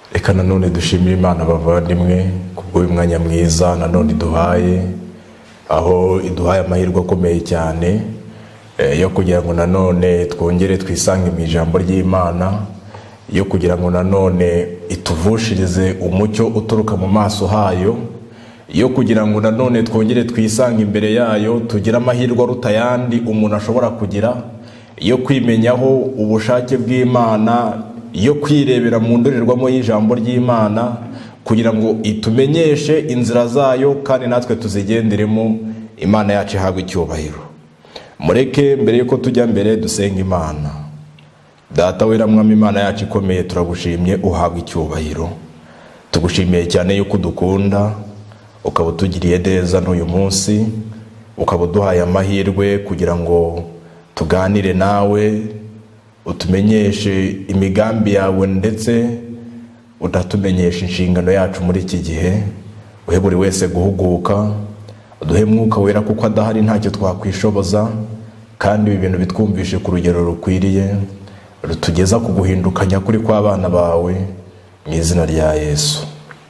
Reka nanone dushimire Imana bavandimwe kubw'uyu mwanya mwiza nanone iduhaye, aho iduhaye amahirwe akomeye cyane yo kugira ngo nanone twongere twisange mu ijambo ry'Imana, yo kugira ngo nanone ituvushirize umucyo uturuka mu maso hayo, yo kugira ngo nanone twongere twisange imbere yayo, tugire amahirwe aruta ayandi umuntu ashobora kugira, yo kwimenyaho ubushake bw'Imana, yo kwirebera mu ndorerwamo y'ijambo ry'Imana, kugira ngo itumenyeshe inzira zayo kandi natwe tuzigenderemo. Imana yacu ihabwe icyubahiro. Mureke mbere yuko tujya mbere dusenga Imana. Data wera mwami Imana yacu ikomeye, turagushimye, uhabwe icyubahiro. Tugushimiye cyane yuko udukunda, ukaba utugiriye neza n'uyu munsi, ukaba uduhaye amahirwe kugira ngo tuganire nawe, utumenyeshe imigambi yawe ndetse utatumenyesha inshingano yacu muri iki gihe. Uhe buri wese guhuguka, uduhe mwuka wera kuko adahari ntacyo twakwishoboza, kandi ibi bintu bitwumvishe ku rugero rukwiriye, rutugeza ku guhindukanya kuri kw'abana bawe mu izina rya Yesu.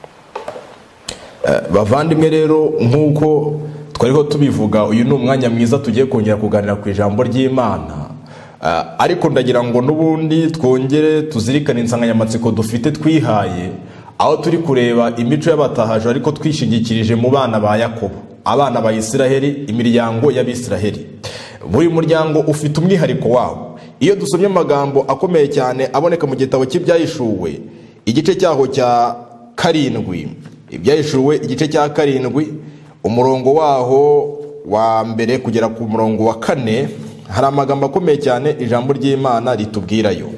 Bavandimwe rero, nk'uko twariho tubivuga, uyu ni umwanya mwiza tugiye kongera kuganira ku ijambo ry'Imana, ariko ndagira ngo n'ubundi twongere tuzirikane insanganyamatsiko dufite twihaye, aho turi kureba imico y'abatahaje ariko twishingikirije mu bana ba Yakobo, abana ba Isiraheli, imiryango y'Abisiraheli. Buri muryango ufite umwihariko wawo. Iyo dusomye amagambo akomeye cyane aboneka mu gitabo cy'Ibyahishuwe igice cyaho cya 7, Ibyahishuwe igice cya 7 umurongo waho wa mbere kugera ku murongo wa 4, hari amagambo akomeye cyane ijambo ry'Imana ritubwirayo.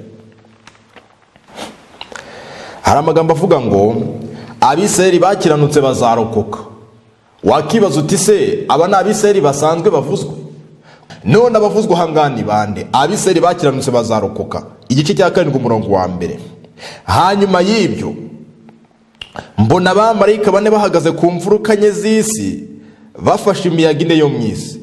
Hari amagambo avuga ngo Abisiraheli bakiranutse bazarokoka. Wakibaza uti se aba ni Abisiraheli basanzwe bavuzwe? None abavuzwe hangani bande? Abisiraheli bakiranutse bazarokoka, igice cya 7 umurongo wa mbere. Hanyuma y'ibyo mbona abamarayika 4 bahagaze ku mfuruka enye z'isi, bafashe imiyaga 4 yo mu isi,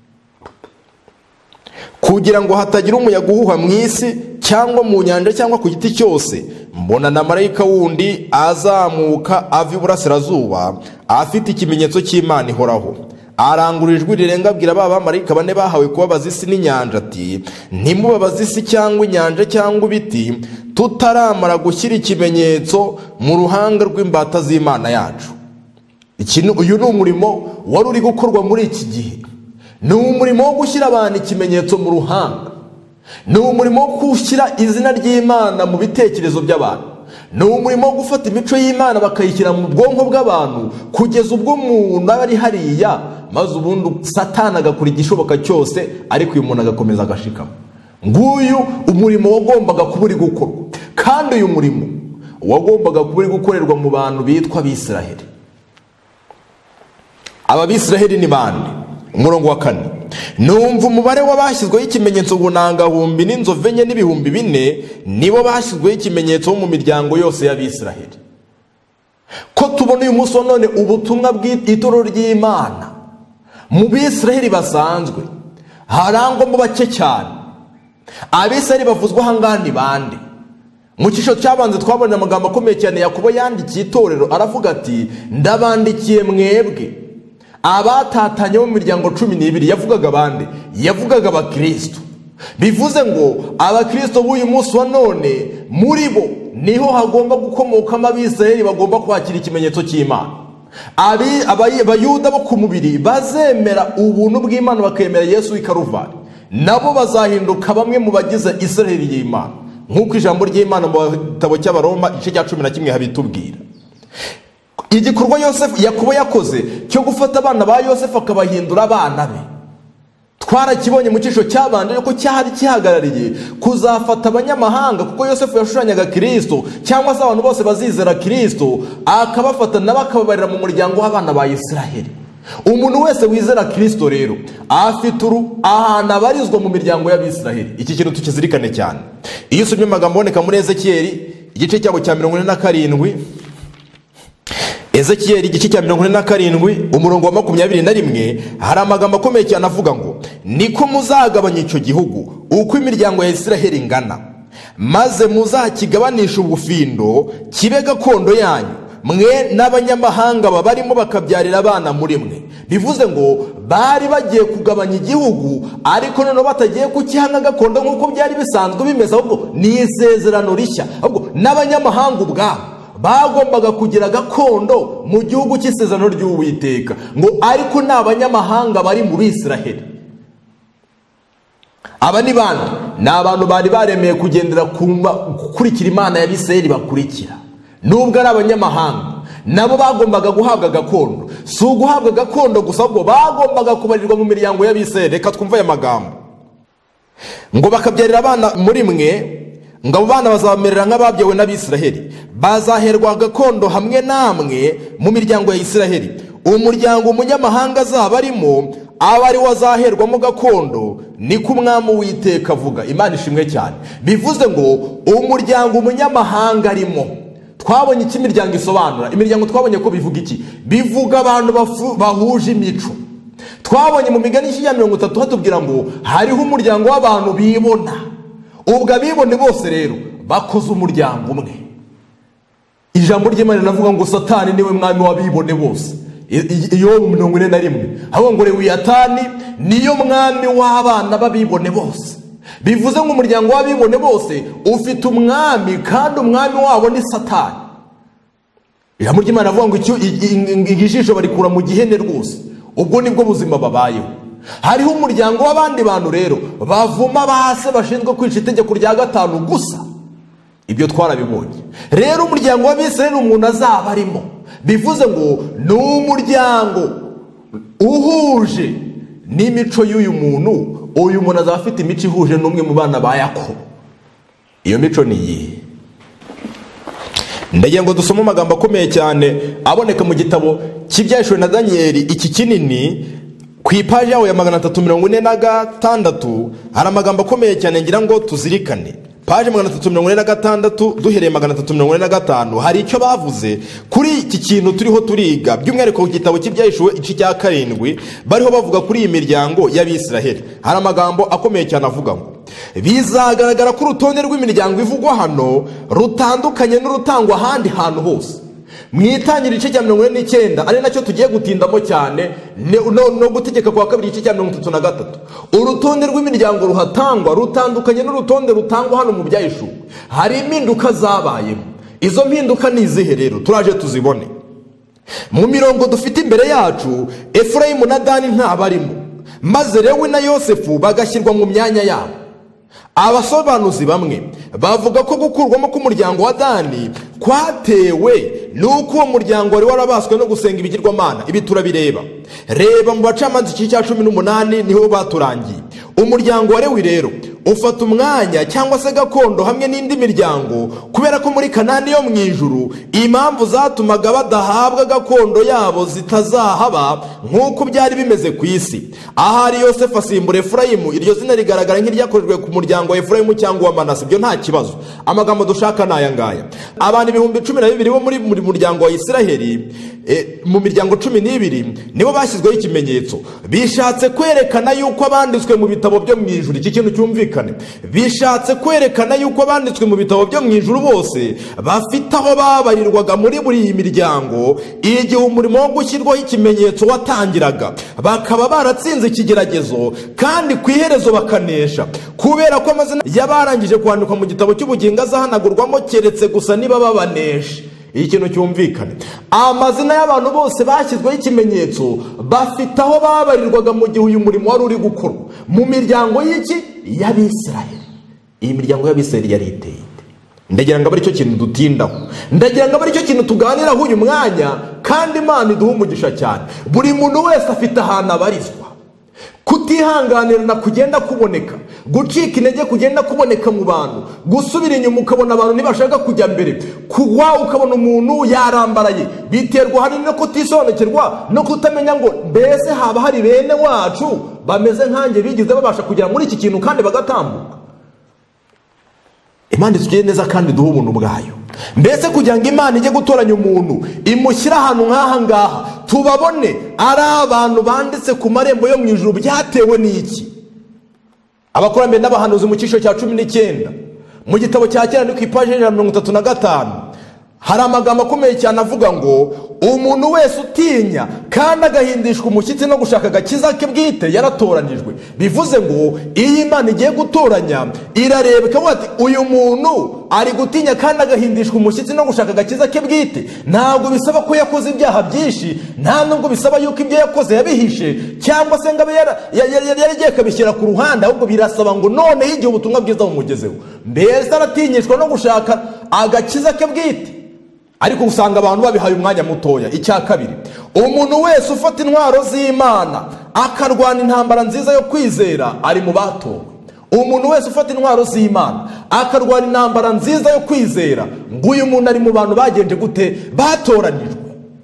kugira ngo hatagira umuyaga uhuha mu isi cyangwa mu nyanja cyangwa ku giti cyose. Mbona na marayika wundi azamuka ava iburasirazuba, afite ikimenyetso cy'Imana ihoraho. Arangurura ijwi rirenga abwira ba bamarayika 4 bahawe kubabaza isi n'inyanja ati, ntimubabaze isi cyangwa inyanja cyangwa ibiti, tutaramara gushyira ikimenyetso mu ruhanga rw'imbata z'Imana yacu. Uyu ni umurimo wari uri gukorwa muri iki gihe. Ni umurimo wo gushyira abantu ikimenyetso mu ruhanga. Ni umurimo wo gushyira izina ry'Imana mu bitekerezo by'abantu. Ni umurimo wo gufata imico y'Imana bakayishyira mu bwonko bw'abantu, kugeza ubwo umuntu aba ari hariya, maze ubundi Satani agakora igishoboka cyose, ariko uyu muntu agakomeza agashikama. Nguyu umurimo wagombaga kuba uri gukorwa, kandi uyu murimo wagombaga kuba uri gukorerwa mu bantu bitwa Abisiraheli. Aba Bisiraheli ni bande? Umurongo wa 4, numva umubare w'abashyizweho ikimenyetso bunangahumbi n'inzovu enye n'ibihumbi 4 nibo bashyizweho ikimenyetso mu miryango yose y'Abisiraheli. Ko tubona uyu munsi none ubutumwa bw'itoro ry'Imana mu Bisiraheli basanzwe harangwamo bake cyane. Abisiraheli bavuzwa hangani bande? Mu cyisho cyabanze twabonye amagambo akomeye cyane Yakobo yandikiye itorero, aravuga ati, ndabandikiye mwebwe abatatanye mu miryango 12. Yavugaga bande? Yavugaga abakristo. Bivuze ngo abakristo b'uyu munsi wa none, muri bo niho hagomba gukomokamo Abisiraheli bagomba kwakira ikimenyetso cy'Imana. Abayuda bo ku mubiri bazemera ubuntu bw'Imana bakemera Yesu w'i Karuvari, nabo bazahinduka bamwe mu bagize Isiraheli y'Imana, nk'uko ijambo ry'Imana mu gitabo cy'Abaroma igice cya 11 habitubwira. Igikorwa Yakobo yakoze cyo gufata abana ba Yosefu akabahindura abana be, twarakibonye mu cyisho cyabanje yuko cyari kihagarariye kuzafata abanyamahanga, kuko Yosefu yashushanyaga Kristo, cyangwa se abantu bose bazizera Kristo, akabafata n'abakababarira mu muryango w'abana ba Isiraheli. Umuntu wese wizera Kristo rero afite ahantu abarizwa mu miryango y'Abisiraheli. Iki kintu tukizirikane cyane. Iyo usomye amagambo aboneka muri Ezekiyeli igice cyabo cya 47, Ezekiyeli igice cya 47 umurongo wa 21, hari amagambo akomeye cyane avuga ngo, niko muzagabanya icyo gihugu uko imiryango ya Isiraheli ingana, maze muzakigabanisha ubufindo kibe gakondo yanyu, mwe n'abanyamahanga babarimo bakabyarira abana muri mwe. Bivuze ngo bari bagiye kugabanya igihugu, ariko noneho batagiye kukiha gakondo nk'uko byari bisanzwe bimeze, ahubwo ni isezerano rishya. Ahubwo n'abanyamahanga ubwabo bagombaga kugira gakondo mu gihugu cy'isezerano ry'Uwiteka, ngo ariko n'abanyamahanga bari mu Bisiraheli. Aba ni bande? Ni abantu bari baremeye kugendera gukurikira Imana ya Bisiraheli bakurikira. Nubwo ari abanyamahanga, nabo bagombaga guhabwa gakondo. Si uguhabwa gakondo gusa, ahubwo bagombaga kubarirwa mu miryango y'Abisiraheli. Reka twumve aya magambo ngo bakabyarira abana muri mwe, ngo abo bana bazamerera nk'ababyawe n'Abisiraheli, bazaherwa gakondo hamwe namwe mu miryango ya Isiraheli. Umuryango umunyamahanga azaba arimo aba ari we azaherwamo gakondo, niko Umwami Uwiteka avuga. Imana ishimwe cyane. Bivuze ngo umuryango umunyamahanga arimo, twabonye iki imiryango isobanura? Imiryango twabonye ko bivuga iki? Bivuga abantu bahuje imico. Twabonye mu migani ya 30 hatubwira ngo hariho umuryango w'abantu bibona. Ubwo abibone bose rero bakoze umuryango umwe. Ijambo ry'Imana rinavuga ngo Satani niwe mwami w'abibone bose. Yobu 41, ahubwo ngo Lewiyatani niyo mwami w'abana b'abibone bose. Bivuze ngo umuryango w'abibone bose ufite umwami, kandi umwami wabo ni Satani. Ijambo ry'Imana avuga ngo ijisho barikura mu gihene rwose. Ubwo nibwo buzima babayeho. Hariho umuryango w'abandi bantu rero bavuma base bashinzwe kwica itegeko rya 5 gusa. Ibyo twarabibonye. Rero umuryango w'Abisiraheli umuntu azaba arimo, bivuze ngo ni umuryango uhuje n'imico y'uyu muntu. Uyu muntu azaba afite imico ihuje n'umwe mu bana ba Yakobo. Iyo mico ni iyihe? Ndagira ngo dusome amagambo akomeye cyane aboneka mu gitabo cy'Ibyahishuriwe na Daniyeli, iki kinini, ku ipaji yaho ya 346 hari amagambo akomeye cyane ngira ngo tuzirikane. Paji 346 duhereye 345 hari icyo bavuze kuri iki kintu turiho turiga, by'umwihariko ku gitabo cy'Ibyahishuwe igice cya 7 bariho bavuga kuri iyi miryango y'Abisiraheli. Hari amagambo akomeye cyane avuga ngo bizagaragara ko urutonde rw'imiryango ivugwa hano rutandukanye n'urutangwa ahandi hantu hose. Mwitangira igice cya 49 ari nacyo tugiye gutindamo cyane, no gutegeka kwa kabiri igice cya 33. Urutonde rw'imiryango ruhatangwa rutandukanye n'urutonde rutangwa hano mu Byahishuwe. Hari impinduka zabayemo. Izo mpinduka ni izihe rero? Turaje tuzibone. Mu mirongo dufite imbere yacu, Efurayimu na Dani ntabarimo, maze Lewi na Yosefu bagashyirwa mu myanya yabo. Abasobanuzi bamwe bavuga ko gukurwamo k'umuryango wa Dani kwatewe nuko uwo muryango wari warabaswe no gusenga ibigirwamana. Ibi turabireba. Reba mu Bacamanza igice cya 18 niho baturangiye. Umuryango wa Lewi rero ufata umwanya cyangwa se gakondo hamwe n'indi miryango, kubera ko muri Kanani yo mu ijuru impamvu zatumaga badahabwa gakondo yabo zitazahaba nk'uko byari bimeze ku isi. Ahari Yosefu asimbura Efurayimu, iryo zina rigaragara nk'iryakorejwe ku muryango wa Efurayimu cyangwa wa Manase. Ibyo nta kibazo. Amagambo dushaka n'aya ngaya. Abantu 12,000 bo muri muryango wa Isiraheli, mu miryango 12 nibo bashyizweho ikimenyetso. Bishatse kwerekana yuko abanditswe mu bitabo byo mu ijuru. Iki kintu cyumvikane. Bishatse kwerekana yuko abanditswe mu bitabo byo mu ijuru bose bafite aho babarirwaga muri buri miryango igihe umurimo wo gushyirwaho ikimenyetso watangiraga. Bakaba baratsinze ikigeragezo, kandi ku iherezo bakanesha, kubera ko amazina y'abarangije kwandikwa mu gitabo cy'ubugingo azahanagurwamo keretse gusa niba babanesha. Ikintu cyumvikane. Amazina y'abantu bose bashyizweho ikimenyetso bafite aho babarirwaga mu gihe uyu murimo wari uri gukorwa mu miryango y'iki y'Abisiraheli. Iyi miryango y'Abisiraheli yari iteye. Ndagira ngo abe aricyo kintu dutindaho. Ndagira ngo abe aricyo kintu tuganiraho uyu mwanya, kandi Imana iduha umugisha cyane. Buri muntu wese afite ahantu abarizwa. Kutihanganirana kugenda kuboneka, gucika intege kugenda kuboneka mu bantu, gusubira inyuma ukabona abantu ntibashaka kujya mbere, kugwa ukabona umuntu yarambaraye, biterwa hari no kutisobanukirwa no kutamenya ngo mbese haba hari bene wacu bameze nkanjye bigize babasha kugera muri iki kintu kandi bagatambuka. Imana itugire neza kandi duhe ubuntu bwayo. Mbese kugira ngo Imana ijye gutoranya umuntu imushyira ahantu nk'aha ngaha tubabone ari abantu banditse ku marembo yo mu ijuru, byatewe n'iki? Abakurambere n'abahanuzi mu cyiciro cya 19 mu gitabo cya kera ni ku ipaji ya 35 hari amagambo akomeye cyane avuga ngo umuntu wese utinya kandi agahindishwa umushyitsi no gushaka agakiza ke bwite yaratoranijwe. Bivuze ngo iyo Imana igiye gutoranya irareba ikavuga ati uyu muntu ari gutinya kandi agahindishwa umushyitsi no gushaka agakiza ke bwite. Ntabwo bisaba ko yakoze ibyaha byinshi, nta nubwo bisaba yuko ibyo yakoze yabihishe cyangwa se ngo abe yaragiye kabishyira ku ruhande, ahubwo birasaba ngo none igihe ubutumwa bwiza bumugezeho mbese aratinyishwa no gushaka agakiza ke bwite. Ariko usanga abantu babihaye umwanya mutoya. Icya kabiri, umuntu wese ufata intwaro z'Imana akarwana intambara nziza yo kwizera ari mu batowe. Umuntu wese ufata intwaro z'Imana akarwana intambara nziza yo kwizera, nguyu muntu ari mu bantu bagenje gute? Batoranijwe.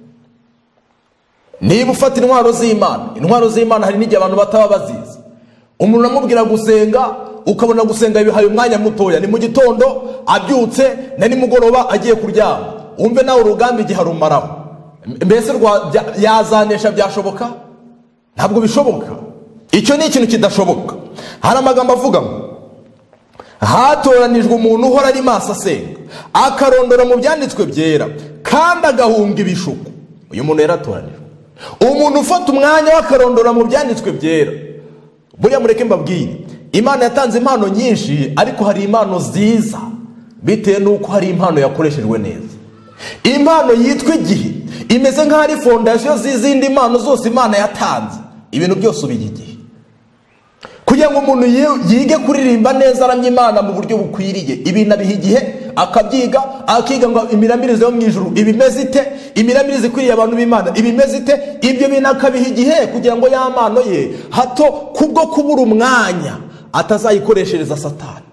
Niba ufata intwaro z'Imana hari n'igihe abantu bataba bazizi. Umuntu amubwira gusenga, ukabona gusenga bihaye umwanya mutoya, ni mu gitondo abyutse na nimugoroba agiye kuryama. Umve nawe urugamba igihe arumaraho. Mbese yazanesha byashoboka? Ntabwo bishoboka. Icyo ni ikintu kidashoboka. Hari amagambo avuga ngo hatoranijwe umuntu uhora ari maso asenga, akarondora mu byanditswe byera kandi agahunga ibishuko. Uyu muntu yaratoranijwe. Umuntu ufata umwanya w'akarondora mu byanditswe byera. Buriya mureke mbabwire, Imana yatanze impano nyinshi, ariko hari impano ziza bitewe n'uko hari impano yakoreshejwe neza. Impano yitwa igihe imeze nk'aho ari fondasiyo z'izindi mpano zose Imana yatanze. Ibintu byose ubiha igihe, kugira ngo umuntu yige kuririmba neza aramya Imana mu buryo bukwiriye. Ibintu abiha igihe, akabyiga, akiga ngo imiramirize yo mu ijuru ibimeze ite, imiramirize ikwiriye abantu b'Imana ibimeze ite. Ibyo bintu akabiha igihe kugira ngo ya mpano ye hato kubwo kubura umwanya atazayikoreshereza Satani.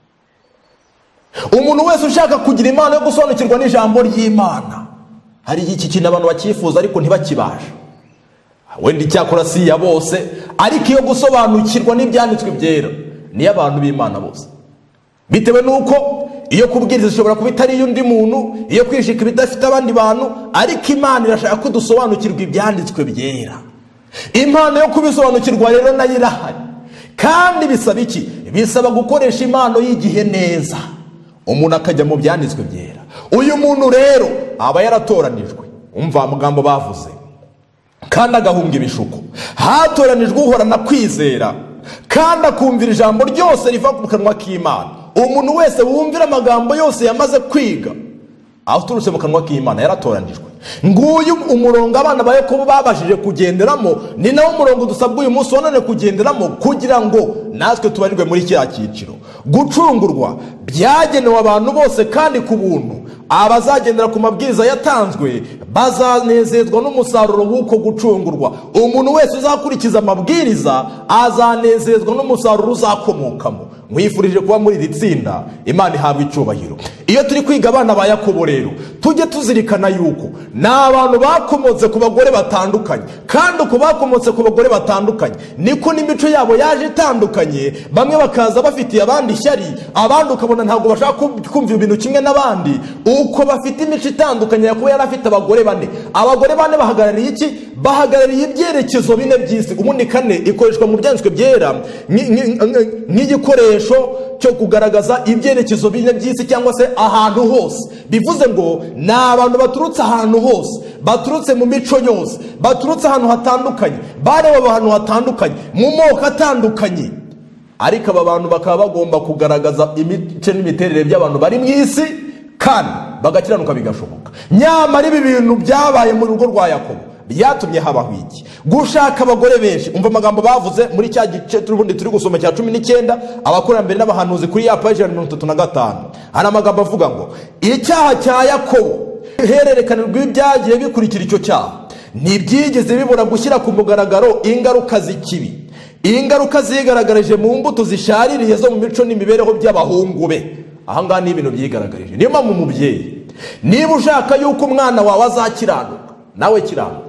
Umuntu wese ushaka kugira impano yo gusobanukirwa n'ijambo ry'Imana, hari iki kintu abantu bakifuza ariko ntibakibasha. Wenda icyakora si ya bose, ariko iyo gusobanukirwa n'ibyanditswe byera ni y'abantu b'Imana bose. Bitewe nuko iyo kubwiriza ishobora kuba itari y'undi muntu, iyo kwishika bidafite abandi bantu, ariko Imana irashaka ko dusobanukirwa ibyanditswe byera. Impano yo kubisobanukirwa rero nayo irahari, kandi bisaba iki? Bisaba gukoresha impano y'igihe neza, umuntu akajya mu byanditswe byera. Uyu muntu rero aba yaratoranijwe. Umva amagambo bavuze, kandi agahunga ibishuko. Hatoranijwe uhorana kwizera kandi akumvira ijambo ryose riva mu kanwa k'Imana. Umuntu wese wumvira amagambo yose yamaze kwiga aturutse mu kanwa k'Imana yaratoranijwe. Nguyu umurongo abana ba Yakobo babashije kugenderamo, ni nawo umurongo dusabwa uyu munsi none kugenderamo, kugira ngo natwe tubarirwe muri kiriya cyiciro. Gucungurwa byagenewe abantu bose kandi ku buntu. Abazagendera ku mabwiriza yatanzwe bazanezezwa n'umusaruro w'uko gucungurwa. Umuntu wese uzakurikiza amabwiriza azanezezwa n'umusaruro uzakomokamo. Mwifurije kuba muri iri tsinda, Imana ihabwa icyubahiro. Iyo turi kwiga abana ba Yakobo rero, tujye tuzirikana yuko ni abantu bakomotse ku bagore batandukanye, kandi uko bakomotse ku bagore batandukanye niko n'imico yabo yaje itandukanye. Bamwe bakaza bafitiye abandi ishyari, abandi ukabona ntabwo bashaka kumva ibintu kimwe n'abandi, uko bafite imico itandukanye. Yakobo yari afite abagore bane. Abagore bane bahagarariye iki? Bahagarariye ibyerekezo bine by'isi. Ubundi kane ikoreshwa mu byanditswe byera nk'igikoresho cyo kugaragaza ibyerekezo bine by'isi cyangwa se ahantu hose. Bivuze ngo ni abantu baturutse ahantu hose, baturutse mu mico yose, baturutse ahantu hatandukanye, bareba ahantu hatandukanye, mu moko atandukanye. Ariko aba bantu bakaba bagomba kugaragaza imico n'imiterere by'abantu bari mu isi, kandi bagakiranuka bigashoboka. Nyamara ibi bintu byabaye mu rugo rwa Yakobo byatumye habaho iki? Gushaka abagore benshi. Umva amagambo bavuze muri cya gice turubundi turi gusoma cya 19 abakurambere n'abahanuzi kuri ya page 35. Hari amagambo avuga ngo icyaha cya Yakobo, ihererekana rw'ibyagiye bikurikira icyo cyaha, ntibyigeze bibura gushyira ku mugaragaro ingaruka z'ikibi. Ingaruka zigaragarije mu mbuto zishaririye zo mu mico n'imibereho by'abahungu be. Aha ngaha ni ibintu byigaragarije. Niyo mpamvu umubyeyi, niba ushaka yuko umwana wawe azakiranuka, nawe kiranuka.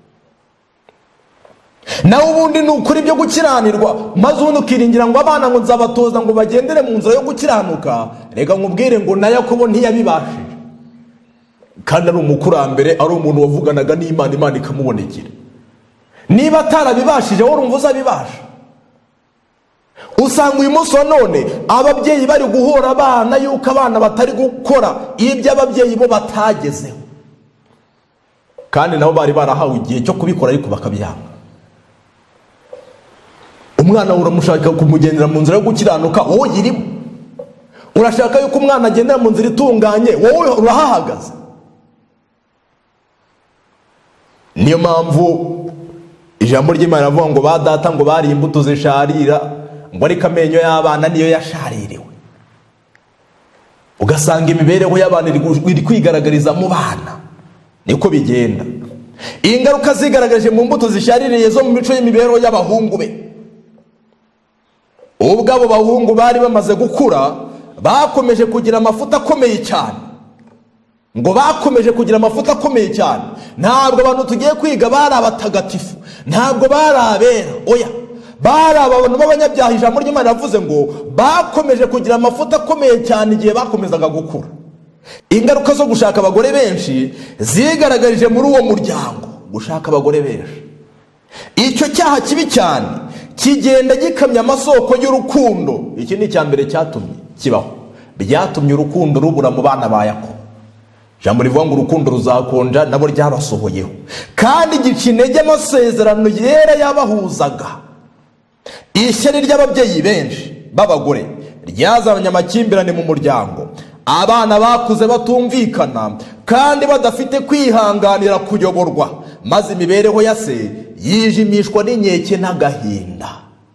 Nawe ubundi ni ukuri byo gukiranirwa, maze ubundi ukiringira ngo abana ngo nzabatoza ngo bagendere mu nzira yo gukiranuka. Reka nkubwire ngo na Yakobo ntiyabibashije, kandi ari umukurambere, ari umuntu wavuganaga n'Imana, Imana ikamubonekera. Niba atarabibashije wowe urumva uzabibasha? usanga uyu munsi wa none ababyeyi bari guhora abana yuko abana batari gukora ibyo ababyeyi bo batagezeho, kandi nabo bari barahawe igihe cyo kubikora ariko bakabyanga. Umwana uramushaka kumugendera mu nzira yo gukiranuka, wowe yirimo. Urashaka yuko umwana agendera mu nzira itunganye, wowe urahahagaze. Niyo mpamvu ijambo ry'Imana rivuga ngo ba data ngo bari imbuto zisharira, ngo ariko amenyo y'abana niyo yashaririwe. Ugasanga imibereho y'abana iri kwigaragariza mu bana. Niko bigenda. Ingaruka zigaragaje mu mbuto zishaririye zo mu mico y'imibereho y'abahungu be. Ubwo abo bahungu bari bamaze gukura, bakomeje kugira amafuta akomeye cyane. Ngo bakomeje kugira amafuta akomeye cyane. Ntabwo abantu tugiye kwiga bari abatagatifu, ntabwo bari abera, oya, bari abantu b'abanyabyaha. Ijambo ry'Imana rivuze ngo bakomeje kugira amafuta akomeye cyane igihe bakomezaga gukura. Ingaruka zo gushaka abagore benshi zigaragarije muri uwo muryango, gushaka abagore benshi. Icyo cyaha kibi cyane kigenda gikamya amasoko y'urukundo. Iki ni icyambere cyatumye kibaho, byatumye urukundo rubura mu bana ba Yakobo. Ijambo rivuga ngo urukundo ruzakonja, nabo ryabasohoyeho, kandi gica intege amasezerano yera yabahuzaga. Ishyari ry'ababyeyi benshi b'abagore ryazanye amakimbirane mu muryango. Abana bakuze batumvikana kandi badafite kwihanganira kuyoborwa, maze imibereho ya se yijimishwa n'inkeke n'agahinda.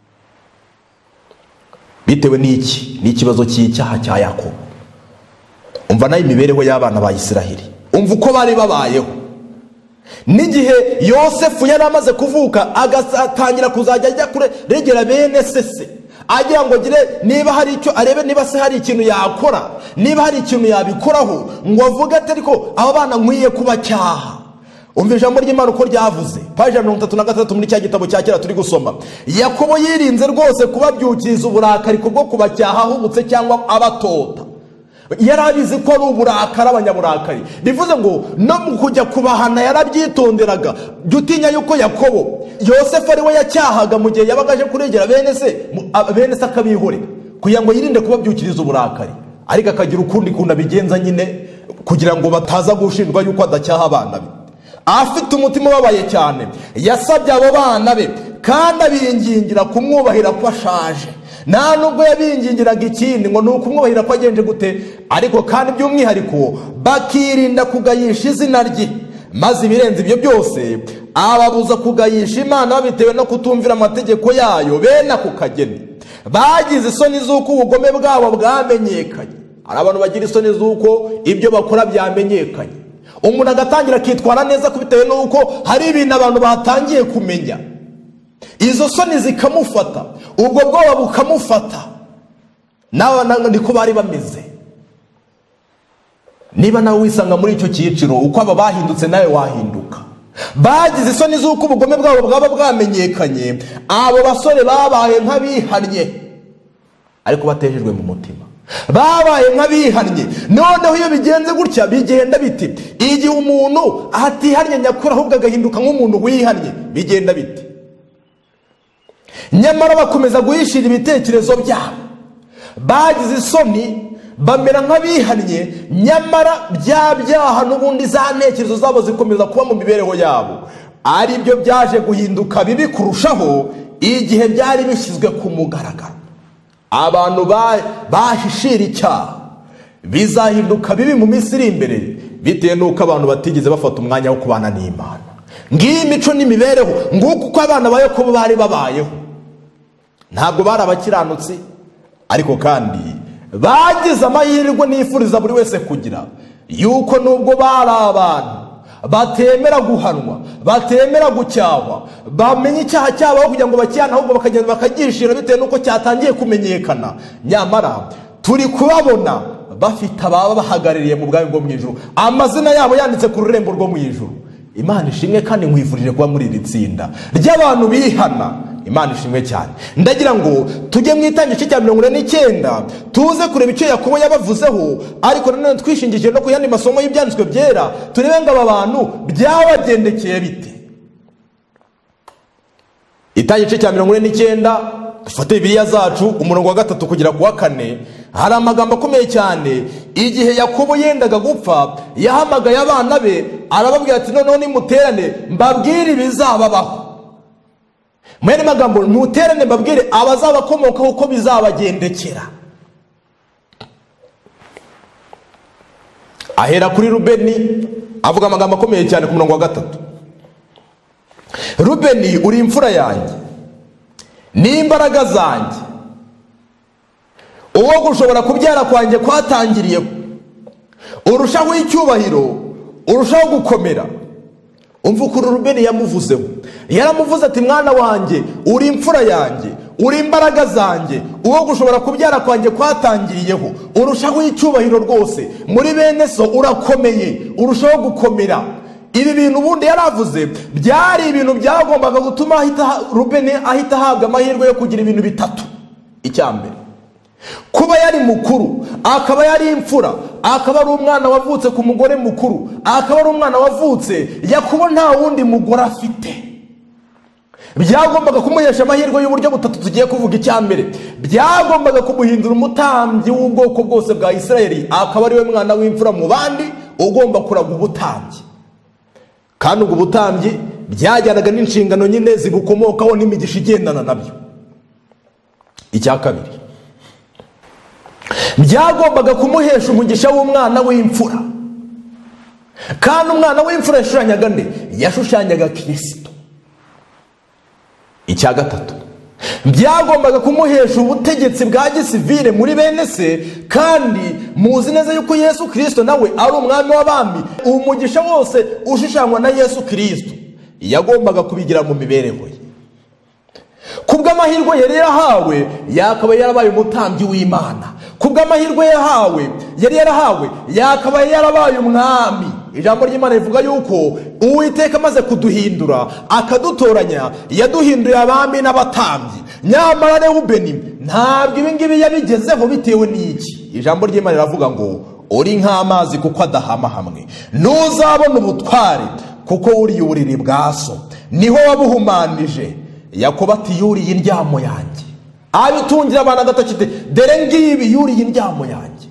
Bitewe n'iki? N'ikibazo cy'icyaha cya Yakobo. Umva nayo imibereho y'abana ba Isiraheli, umva uko bari babayeho. N'igihe Yosefu yari amaze kuvuka, agatangira kuzajya ajya kuregera bene se, agira ngo gire niba hari icyo arebe, niba se hari ikintu yakora, niba hari ikintu yabikoraho, ngo avuge ati ariko aba bana nkwiye kubacyaha. Umva ijambo ry'Imana uko ryavuze, paji 33 muri cya gitabo cya kera turi gusoma. Yakobo yirinze rwose kubabyukiriza uburakari kubwo kubacyaha ahubutse cyangwa abatota. Yarabizi ko ari uburakari, abanyaburakari. Bivuze ngo no mu kujya kubahana yarabyitonderaga. Dutinya yuko Yakobo, Yosefu ari we yacyahaga mu gihe yabaga aje kuregera bene se akabihorera, kugira ngo yirinde kubabyukiriza uburakari, ariko akagira ukundi kuntu abigenza nyine kugira ngo bataza gushindwa yuko adacyaha abana be. Afite umutima ubabaye cyane, yasabye abo bana be kandi abingingira kumwubahira ko ashaje. Nta nubwo yabingingiraga ikindi ngo ni ukumwubahira ko agenje gute, ariko kandi by'umwihariko bakirinda kugayisha izina rye. Maze ibirenze ibyo byose ababuza kugayisha Imana bitewe no kutumvira amategeko yayo. Bene ako kageni bagize isoni z'uko ubugome bwabo bwamenyekanye. Hari abantu bagira isoni z'uko ibyo bakora byamenyekanye. Umuntu agatangira akitwara neza bitewe n'uko hari ibintu abantu batangiye kumenya. Izo soni zikamufata, ubwo bwoba bukamufata. Nawe niko bari bameze. Niba nawe wisanga muri icyo cyiciro, uko aba bahindutse nawe wahinduka. Bagize isoni z'uko ubugome bwabo bwaba bwamenyekanye. Abo basore babaye nk'abihannye ariko batejejwe mu mutima, babaye nk'abihannye. Noneho iyo bigenze gutya bigenda biti? Igihe umuntu atihannye nyakuri ahubwo agahinduka nk'umuntu wihannye, bigenda biti? Nyamara bakomeza guhishira ibitekerezo byabo. Bagize isoni, bamera nk'abihannye, nyamara bya byaha n'ubundi za ntekerezo zabo zikomeza kuba mu mibereho yabo. Ari byo byaje guhinduka bibi kurushaho igihe byari bishyizwe ku mugaragaro. Abantu bahishira icyaha bizahinduka bibi mu minsi iri imbere, bitewe n'uko abantu batigeze bafata umwanya wo kubana n'Imana. Ngiyi imico n'imibereho, nguko uko abana ba Yakobo bari babayeho. Ntabwo bari abakiranutsi, ariko kandi bagize amahirwe nifuriza buri wese kugira, yuko nubwo bari abantu batemera guhanwa, batemera gucyahwa, bamenye icyaha cyabo kugira ngo bakihane, ahubwo bakagenda bakagishira bitewe n'uko cyatangiye kumenyekana. Nyamara turi kubabona bafite ababa bahagarariye mu bwami bwo mu ijuru, amazina yabo yanditse ku rurembo rwo mu ijuru. Imana ishimwe, kandi nkwifurije kuba muri iri tsinda ry'abantu bihana. Imana ishimwe cyane. Ndagira ngo tujye mu Itangiriro cya 49 tuze kureba icyo Yakobo yabavuzeho, ariko nanone twishingikije no ku yandi masomo y'Ibyanditswe byera, turebe ngo aba bantu byabagendekeye bite. Itangiriro cya 49 dufate Bibiliya zacu umurongo wa 3 kugera ku wa 4, hari amagambo akomeye cyane. Igihe Yakobo yendaga gupfa, yahamagaye abana be arababwira ati noneho nimuterane mbabwire ibizababaho. Mwene magambo, muterane mbabwire abazabakomokaho uko bizabagendekera. Ahera kuri Rubeni avuga amagambo akomeye cyane ku murongo wa 3. Rubeni, uri imfura yanjye n'imbaraga zanjye, uwo gushobora kubyara kwanjye kwatangiriyeho, urushaho icyubahiro, urushaho gukomera. Umva ukuntu Rubeni yamuvuzeho. Yaramuvuze ati mwana wanjye, uri imfura yanjye, uri imbaraga zanjye, uwo gushobora kubyara kwanjye kwatangiriyeho, urushaho icyubahiro rwose, muri bene so urakomeye, urushaho gukomera. Ibi bintu ubundi yaravuze byari ibintu byagombaga gutuma Rubeni ahita ahabwa amahirwe yo kugira ibintu bitatu. Icyambere, kuba yari mukuru, akaba yari imfura, akaba ari umwana wavutse ku mugore mukuru, akaba ari umwana wavutse Yakobo nta wundi mugore afite. Byagombaga kumuhesha amahirwe y'uburyo butatu tugiye kuvuga. Icyambere, byagombaga kumuhindura umutambyi w'ubwoko bwose bwa Isirayeli, akaba ari we mwana w'imfura mu bandi ugomba kuraga ubutambyi. Kandi ubwo butambyi byajyanaga n'inshingano nyine zibukomokaho n'imigisha igendana nabyo. Icya kabiri, byagombaga kumuhesha umugisha w'umwana w'imfura. Kandi umwana w'imfura yashushanyaga nde? Yashushanyaga Kristo. Icya gatatu, byagombaga kumuhesha ubutegetsi bwa gisivile muri bene se. Kandi muzi neza yuko Yesu Kristo nawe ari umwami w'abami. Umugisha wose ushushanywa na Yesu Kristo yagombaga kubigira mu mibereho ye. Kubw'amahirwe yari yarahawe, yakaba yarabaye umutambyi w'Imana. Kubw'amahirwe yari yarahawe, yakaba yarabaye umwami. Ijambo ry'Imana rivuga yuko Uwiteka amaze kuduhindura akadutoranya, yaduhinduye abami n'abatambyi. Nyamara Rubeni ntabwo ibi ngibi yabigezeho bitewe n'iki. Ijambo ry'Imana riravuga ngo uri nk'amazi kuko adahama hamwe, ntuzabona ubutware kuko wuriye uburiri bwa so, niho wabuhumanije. Yakobo ati yuriye indyamo yanjye, abitungira abana agatoki, dore ngibi yuriye indyamo yanjye.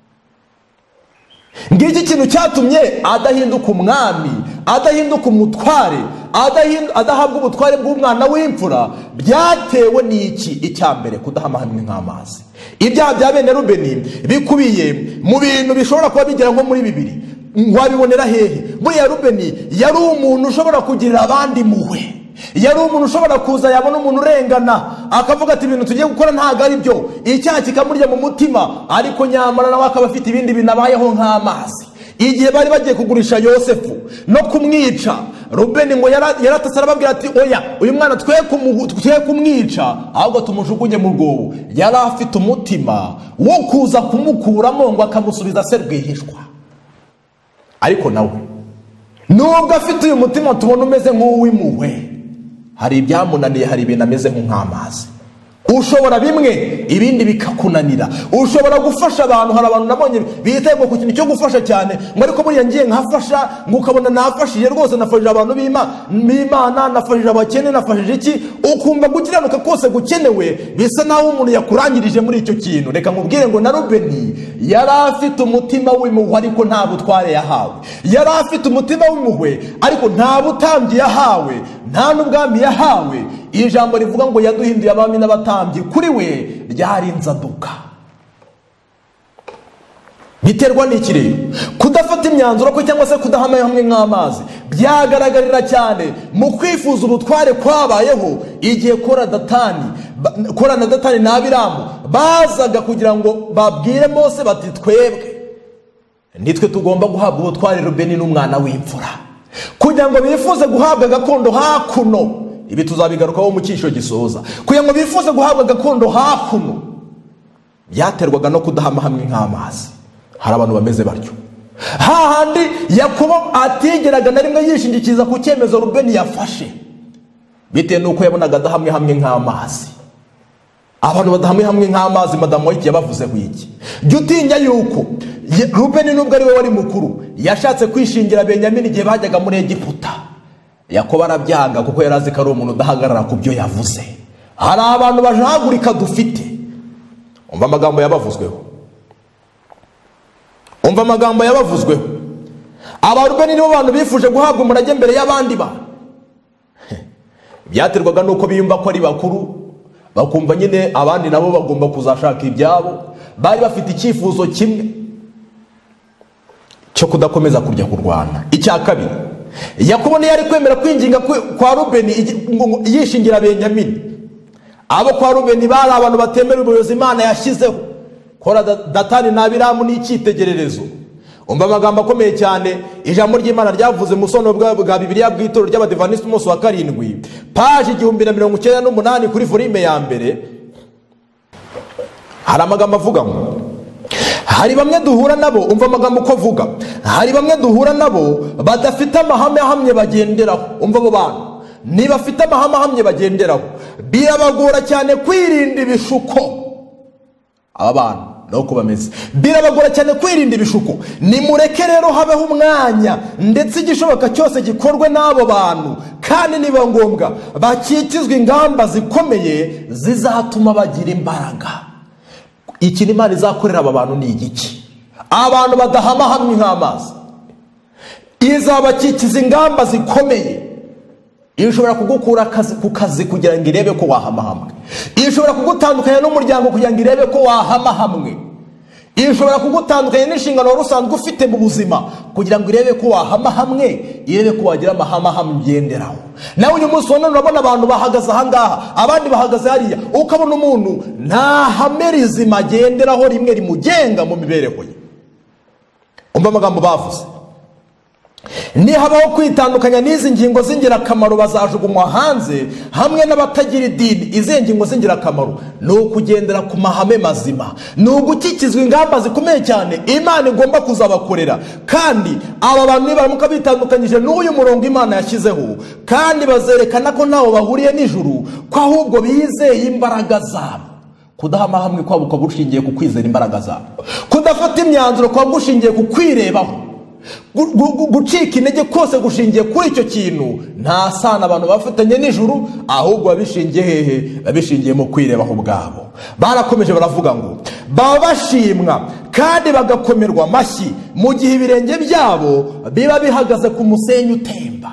Ngiki kintu cyatumye adahinduka umwami, adahinduka umutware, adahabwa ubutware bw'umwana w'imfura. Byatewe n'iki? Icyambere, kudahama hamwe nk'amazi. Ibyaha bya bene Rubeni bikubiye mu bintu bishobora kuba bigera nko muri 2. Wabibonera hehe? Buriya Rubeni yari umuntu ushobora kugirira abandi impuhwe. Yari umuntu ushobora kuza yabona umuntu urengana akavuga ati ibintu tugiye gukora ntago ari byo, icyaha kikamurya mu mutima, ariko nyamara nawe akaba afite ibindi binabayeho nk'amazi. Igihe bari bagiye kugurisha Yosefu no kumwica, Rubeni ngo yaratase arababwira ati oya, uyu mwana twe kumwica, ahubwo tumujugunye mu rwobo. Yari afite umutima wo kuza kumukuramo ngo akamusubiza se rwihishwa. Ariko nawe nubwo afite uyu mutima tubona umeze nk'uw'impuhwe, hari ibyamunaniye, hari ibintu ameze nk'amazi. Ushobora bimwe, ibindi bikakunanira. Ushobora gufasha abantu, hari abantu nabonye bitego ku kintu cyo gufasha cyane, ngo ariko buriya ngiye nkafasha, ngo ukabona nafashije rwose, nafashije abantu b'Imana, nafashije abakene, nafashije iki, ukumva gukiranuka kose gukenewe bisa naho umuntu yakurangirije muri icyo kintu. Reka nkubwire ngo na Rubeni yari afite umutima w'impuhwe, ariko nta butware yahawe. Yari afite umutima w'impuhwe, ariko nta butambyi yahawe, nta n'ubwami yahawe. Iri jambo rivuga ngo yaduhinduye abami n'abatambyi, kuri we ryari inzaduka. Biterwa n'iki rero? Kudafata imyanzuro ko cyangwa se kudahama hamwe nk'amazi byagaragarira cyane mu kwifuza ubutware kwabayeho igihe Kora na Datani na Abiramu bazaga kugira ngo babwire Mose bati twebwe nitwe tugomba guhabwa ubutware Rubeni n'umwana w'imfura, kugira ngo bifuze guhabwa gakondo hakuno. Ibi tuzabigarukaho mu cyisho gisoza. Kugira ngo bifuze guhabwa gakondo hakuno, byaterwaga no kudahama hamwe nk'amazi. Hari abantu bameze batyo. Hahandi Yakobo atigeraga na rimwe yishingikiza ku cyemezo Rubeni yafashe, bitewe nuko yabonaga adahamwe hamwe nk'amazi. Abantu badahamwe hamwe nk'amazi, madamu White yabavuzeho iki? Jya utinya yuko Rubeni nubwo ari we wari mukuru, yashatse kwishingira Benyamini igihe bajyaga muri Egiputa. Yakobo arabyanga kuko yari azi ko ari umuntu udahagarara ku byo yavuze. hari abantu bajagurika dufite. Umva amagambo yabavuzweho, umva amagambo yabavuzweho. Abarubeni nibo bantu bifuje guhabwa umurage mbere y'abandi bantu. Byaterwaga nuko biyumva ko ari bakuru, bakumva nyine abandi nabo bagomba kuzashaka ibyabo. Bari bafite icyifuzo kimwe cyo kudakomeza kujya kurwana. Icya kabiri, Yakobo yari kwemera kwinginga kwa Rubeni yishingira Benyamini. Abo kwa Rubeni bari abantu batemera ubuyobozi Imana yashyizeho. Kora Datani na Abiramu ni icyitegererezo. Umva amagambo akomeye cyane ijambo ry'Imana ryavuze mu sono bwa Bibiliya bw'Itorero ry'Abadiventiste umunsi wa 7, page 1098 kuri volume ya mbere. Hari amagambo avuga ngo hari bamwe duhura nabo, umva amagambo uko avuga, hari bamwe duhura nabo badafite amahame ahamye bagenderaho. Umva abo bantu niba bafite amahame ahamye bagenderaho, birabagora cyane kwirinda ibishuko. Aba bantu nuko bameze, birabagora cyane kwirinda ibishuko. Nimureke rero habeho umwanya ndetse igishoboka cyose gikorwe n'abo bantu, kandi niba ngombwa bakikizwa ingamba zikomeye zizatuma bagira imbaraga. Iki Imana izakorera aba bantu ni igiki? Abantu badahama hamwe nk'amazi, izabakikiza ingamba zikomeye. Ishobora kugukura ku kazi kugira ngo irebe ko wahama hamwe. Ishobora kugutandukanya n'umuryango kugira ngo irebe ko wahama hamwe. Ishobora kugutandukanya n'inshingano wari usanzwe ufite mu buzima kugira ngo irebe ko wahama hamwe, irebe ko wagira amahama hamwe ugenderaho. Nawe uyu munsi wano urabona abantu bahagaze ahangaha, abandi bahagaze hariya, ukabona umuntu nta hame rizima agenderaho rimwe rimugenga mu mibereho ye. Umva amagambo bavuze, nihabaho kwitandukanya n'izi ngingo z'ingirakamaro bazajugunywa hanze hamwe n'abatagira idini. Izi ngingo z'ingirakamaro ni ukugendera ku mahame mazima, ni ugukikizwa ingamba zikomeye cyane Imana igomba kuzabakorera. Kandi aba bantu nibaramuka bitandukanyije n'uyu murongo Imana yashyizeho, kandi bazerekana ko ntaho bahuriye n'ijuru, ko ahubwo bizeye imbaraga zabo. Kudahama hamwe kwabo kwa gushingiye ku kwizera imbaraga zabo, kudafata imyanzuro kwa gushingiye ku kwirebaho, gucika intege kose gushingiye kuri icyo kintu nta sana abantu bafatanye n'ijuru, ahubwo babishingiye hehe? Babishingiye mu kwirebaho ubwabo. Barakomeje baravuga ngo baba bashimwa kandi bagakomerwa amashyi mu gihe ibirenge byabo biba bihagaze ku musenyi utemba.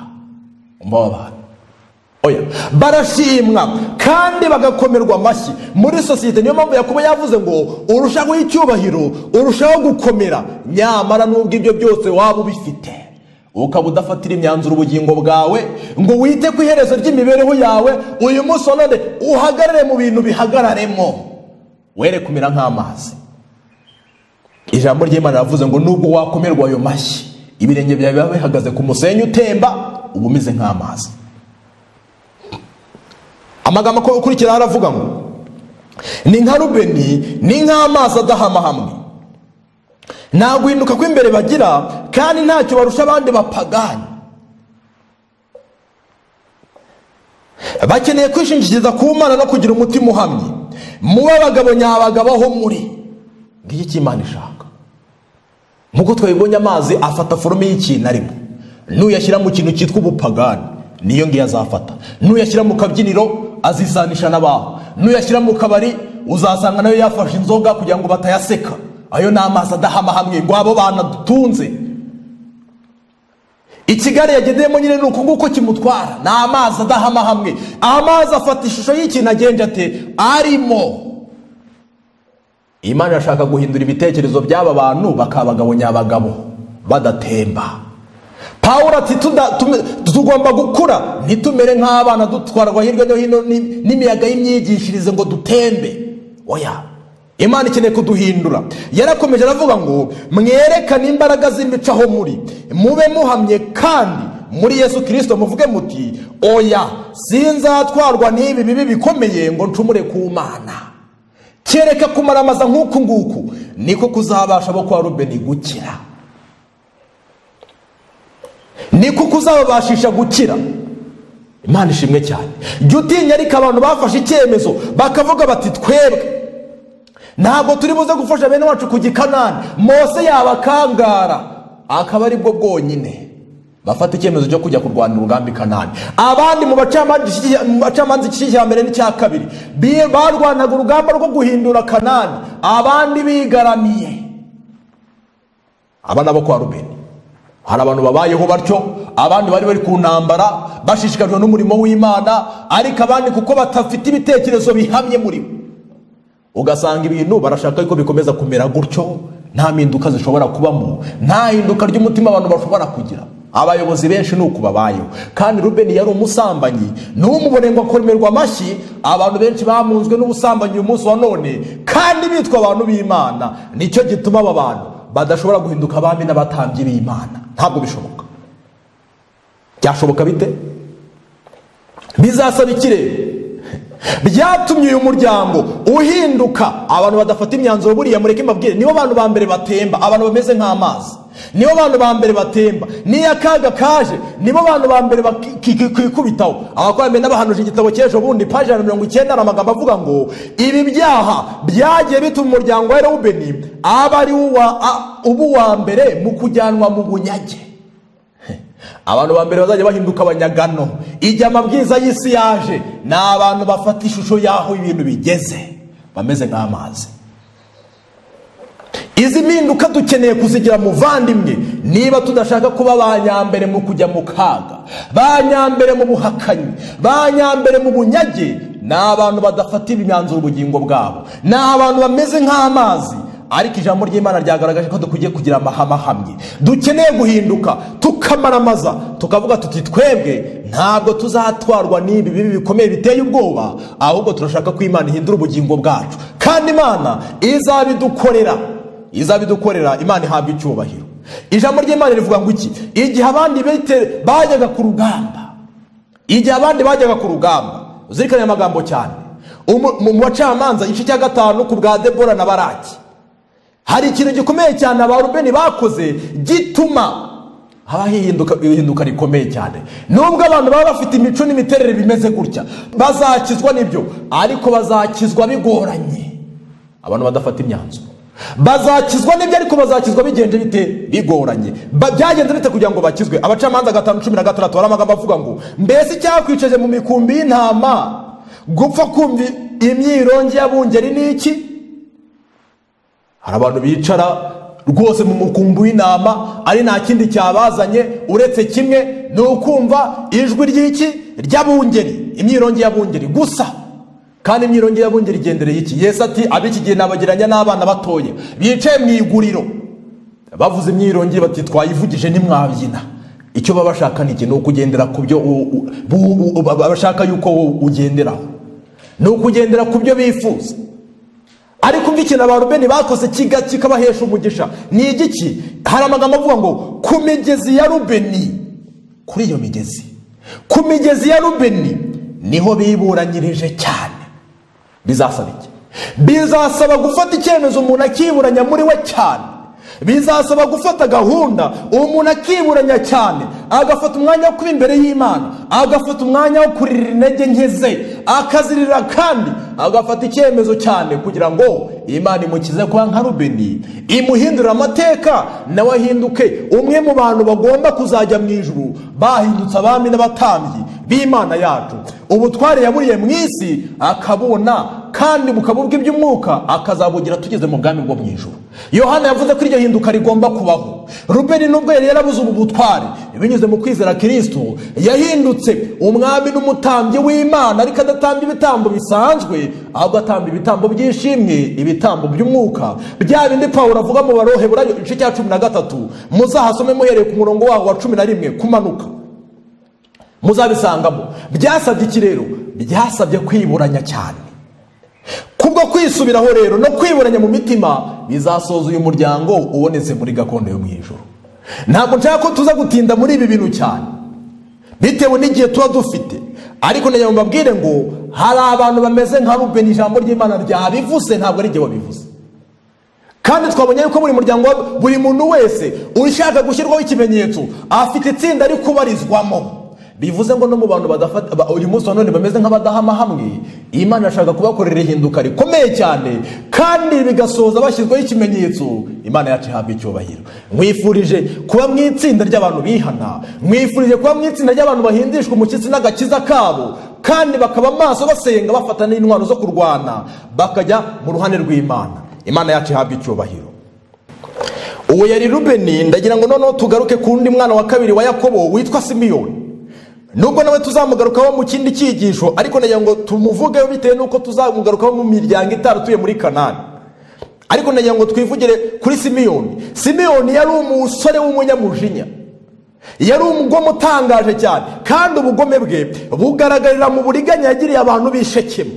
Oya, barashimwa kandi bagakomerwa amashyi muri sosiyete. Niyo mpamvu Yakobo yavuze ngo urushaho icyubahiro, urushaho gukomera. Nyamara nubwo ibyo byose waba ubifite, ukaba udafatira imyanzuro ubugingo bwawe ngo wite ku iherezo ry'imibereho yawe, uyu munsi none uhagarare mu bintu bihagararemo, were kumera nk'amazi. Ijambo ry'Imana yavuze ngo nubwo wakomerwa ayo mashyi, ibirenge byawe biba bihagaze ku musenyi utemba, uba umeze nk'amazi. Amagambo akurikira aravuga ngo ni nka Rubeni, ni nk'amazi adahama hamwe, nta guhinduka kw'imbere bagira, kandi ntacyo barusha abandi bapagani. Bakeneye kwishingikiriza ku Mana no kugira umutima uhamye. Mube abagabo nyabagabo aho muri. Ngiki cy'Imana ishaka. Nkuko twabibonye, amazi afata forome y'ikintu arimo. Nuyashyira mu kintu cyitwa ubupagani, niyo ngiye azafata. Nuyashyira mu kabyiniro azisanisha n'abaho. Nuyashyira mu kabari uzasanga nayo yafashe inzoga kugira ngo batayaseka. Ayo ni amazi adahama hamwe ngo abo bana dutunze. Ikigare yagendeyemo nyine ni uko nguko kimutwara, ni amazi adahama hamwe. Amazi afata ishusho y'ikintu agenje ate arimo. Imana yashaka guhindura ibitekerezo by'aba bantu bakaba abagabo nyabagabo badatemba. Pawulo ati tugomba gukura ntitumere nk'abana dutwarwa hirya no hino n'imiyaga y'imyigishirize ngo dutembe. Oya, Imana ikeneye kuduhindura. Yarakomeje aravuga ngo mwerekane imbaraga z'imicaho muri, mube muhamye kandi muri Yesu Kristo muvuge muti oya, sinzatwarwa n'ibi bibi bikomeye ngo ncumure ku Mana. Kereka kumaramaza nk'uku nguku niko kuzabasha bo kwa Rubeni gukira, niko kuzababashisha gukira. Imana ishimwe cyane. Jya utinya ariko abantu bafashe icyemezo bakavuga bati twebwe ntabwo turi buze gufasha bene wacu kujya i Kanani. Mose yabakangara akaba ari bwo bwonyine. bafata icyemezo cyo kujya kurwanira urugamba i Kanani. Abandi mu bacamanza igice cya mbere n'icya kabiri barwanaga urugamba rwo guhindura Kanani, abandi bigaramiye. Aba nabo kwa Rubeni. Hari abantu babayeho batyo, abandi bari ku ntambara bashishikajwe n'umurimo w'Imana, ariko abandi kuko batafite ibitekerezo bihamye muri bo, ugasanga ibintu barashaka ko bikomeza kumera gutyo, nta mpinduka zishobora kubamo, nta hinduka ry'umutima abantu bashobora kugira. Abayobozi benshi nuko babayeho. Kandi Rubeni yari umusambanyi, n'umubone ngo akomerwa amashyi. Abantu benshi bamunzwe n'ubusambanyi uyu munsi wa none, kandi bitwa abantu b'Imana. Nicyo gituma aba bantu badashobora guhinduka abami n'abatambyi b'Imana. Ntabwo bishoboka. Byashoboka bite? Bizasaba ikirere. Byatumye uyu muryango uhinduka. Abantu badafata imyanzuro buriya mureke mbabwire, nibo bantu ba mbere batemba, abantu bameze nk'amazi. Nibo bantu ba mbere batemba, niyo akaga kaje nibo bantu ba mbere bakikubitaho. Abakoranye n'abahanuje igitabo cy'ejo bundi paje 90 ari amagambo avuga ngo ibi byaha byagiye bituma umuryango wa Rubeni aba ari ubu wa mbere mu kujyanwa mu bunyage. Abantu ba mbere bazajya bahinduka abanyagano igihe amabwiriza y'isi yaje, ni abantu bafata ishusho yaho ibintu bigeze, bameze nk'amazi. Izi mpinduka dukeneye kuzigira muvandimwe, niba tudashaka kuba banyambere mu kujya mu kaga, banyambere mu buhakanyi, banyambere mu bunyage. Ni abantu badafatira imyanzuro ubugingo bwabo, ni abantu bameze nk'amazi. Ariko ijambo ry'Imana ryagaragaje ko dukwiye kugira amahame ahamye. Dukeneye guhinduka, tukamaramaza, tukavuga tuti twebwe ntabwo tuzatwarwa n'ibi bibi bikomeye biteye ubwoba, ahubwo turashaka ko Imana ihindura ubugingo bwacu, kandi Imana izabidukorera. Imana ihabwa icyubahiro. Ijambo ry'Imana rivuga ngo iki? Igihe abandi bajyaga ku rugamba, uzirikane amagambo cyane. Mu bacamanza igice cya 5 ku bwa Debora na Baraki, hari ikintu gikomeye cyane aba Rubeni bakoze gituma haba ihinduka rikomeye cyane. Nubwo abantu baba bafite imico n'imiterere bimeze gutya, bazakizwa n'ibyo, ariko bazakizwa bigoranye. Abantu badafata imyanzuro bazakizwa n'ibyo, ariko bazakizwa bigenje bite? Bigoranye. Byagenze bite kugira ngo bakizwe? Abacamanza 5:16 hari amagambo avuga ngo mbese cyakwicaje mu mikumbi y'intama gupfa kumva imyirongi y'abungeri n'iki? Hari abantu bicara rwose mu mukumbi w'intama ari nta kindi cyabazanye uretse kimwe, ni ukumva ijwi ry'abungeri, imyirongi y'abungeri gusa. Kandi imyirongi y'abungeri igendereye iki? Yesu ati ab'iki gihe nabagiranya n'abana batoya bicaye mu iguriro, bavuze imyirongi bati twayivugije ntimwabyina. Icyo baba bashaka ni iki? Ni ukugendera ku byo bashaka yuko ugenderaho, ni ukugendera ku byo bifuza. Ariko umva ikintu aba Rubeni bakoze kikabahesha umugisha. Ni igiki? Hari amagambo avuga ngo ku migezi ya Rubeni, kuri iyo migezi, ku migezi ya Rubeni niho biburanyirije cyane. Bizasaba iki? Bizasaba gufata icyemezo umuntu akiburanya muri we cyane. Bizasaba gufata gahunda umuntu akiburanya cyane, agafata umwanya wo kuba imbere y'Imana, agafata umwanya wo kuririra intege nke ze, akazirira, kandi agafata icyemezo cyane kugira ngo Imana imukize kuba nka Rubeni, imuhindurira amateka, nawe ahinduke umwe mu bantu bagomba kuzajya mu ijuru, bahindutse abami n'abatambyi b'Imana yacu. Ubutware yaburiye mu isi akabona, kandi bukabubwa iby'umwuka akazabugira tugeze mu bwami bwo mu ijuru. Yohana yavuze ko iryo hinduka rigomba kubaho. Rubeni nubwo yari yarabuze ubu butware, binyuze mu kwizera Kristo yahindutse umwami n'umutambyi w'Imana, ariko adatamba ibitambo bisanzwe, ahubwo atamba ibitambo by'ishimwe, ibitambo by'umwuka. Bya bindi Pawulo avuga mu Baroheburayo igice cya 13, muzahasome muhereye ku murongo waho wa 11 kumanuka, muzabisangamo. Byasabye iki rero? Byasabye kwiburanya cyane. Kubwo kwisubiraho rero no kwiburanya mu mitima bizasoza uyu muryango ubonetse muri gakondo yo mu ijuru. Ntabwo nshaka ko tuza gutinda muri ibi bintu cyane, bitewe n'igihe tuba dufite, ariko nayo mbabwire ngo hari abantu bameze nka Rubeni. Ijambo ry'Imana ryabivuze, ntabwo ari igihe wabivuze. Kandi twabonye yuko buri muryango, buri muntu wese ushaka gushyirwaho ikimenyetso afite itsinda ari kubarizwamo. Bivuze ngo no mu bantu badafata uyu munsi wa none bameze nk'abadahama hamwe, Imana ashaka kubakorera ihinduka rikomeye cyane. kandi bigasoza bashyizweho ikimenyetso. Imana yacu ihabwa icyubahiro. Mwifurije kuba mu itsinda ry'abantu bihana, mwifurije kuba mu itsinda ry'abantu bahindishwa umushyitsi n'agakiza kabo, kandi bakaba amaso basenga, bafata n'intwaro zo kurwana, bakajya mu ruhande rw'Imana. Imana yacu ihabwa icyubahiro. Uwo yari Rubeni. Ndagira ngo noneho tugaruke ku wundi mwana wa kabiri wa Yakobo witwa Simiyoni. Nubwo nawe tuzamugarukaho mu kindi cyigisho, ariko nagira ngo tumuvugeho bitewe nuko tuzamugarukaho mu miryango itaratuye muri Kanani. Ariko nagira ngo twivugire kuri Simiyoni. Simiyoni yari umusore w'umunyamujinya, yari umugome utangaje cyane, kandi ubugome bwe bugaragarira mu buriganya yagiriye abantu b'i Shekemu.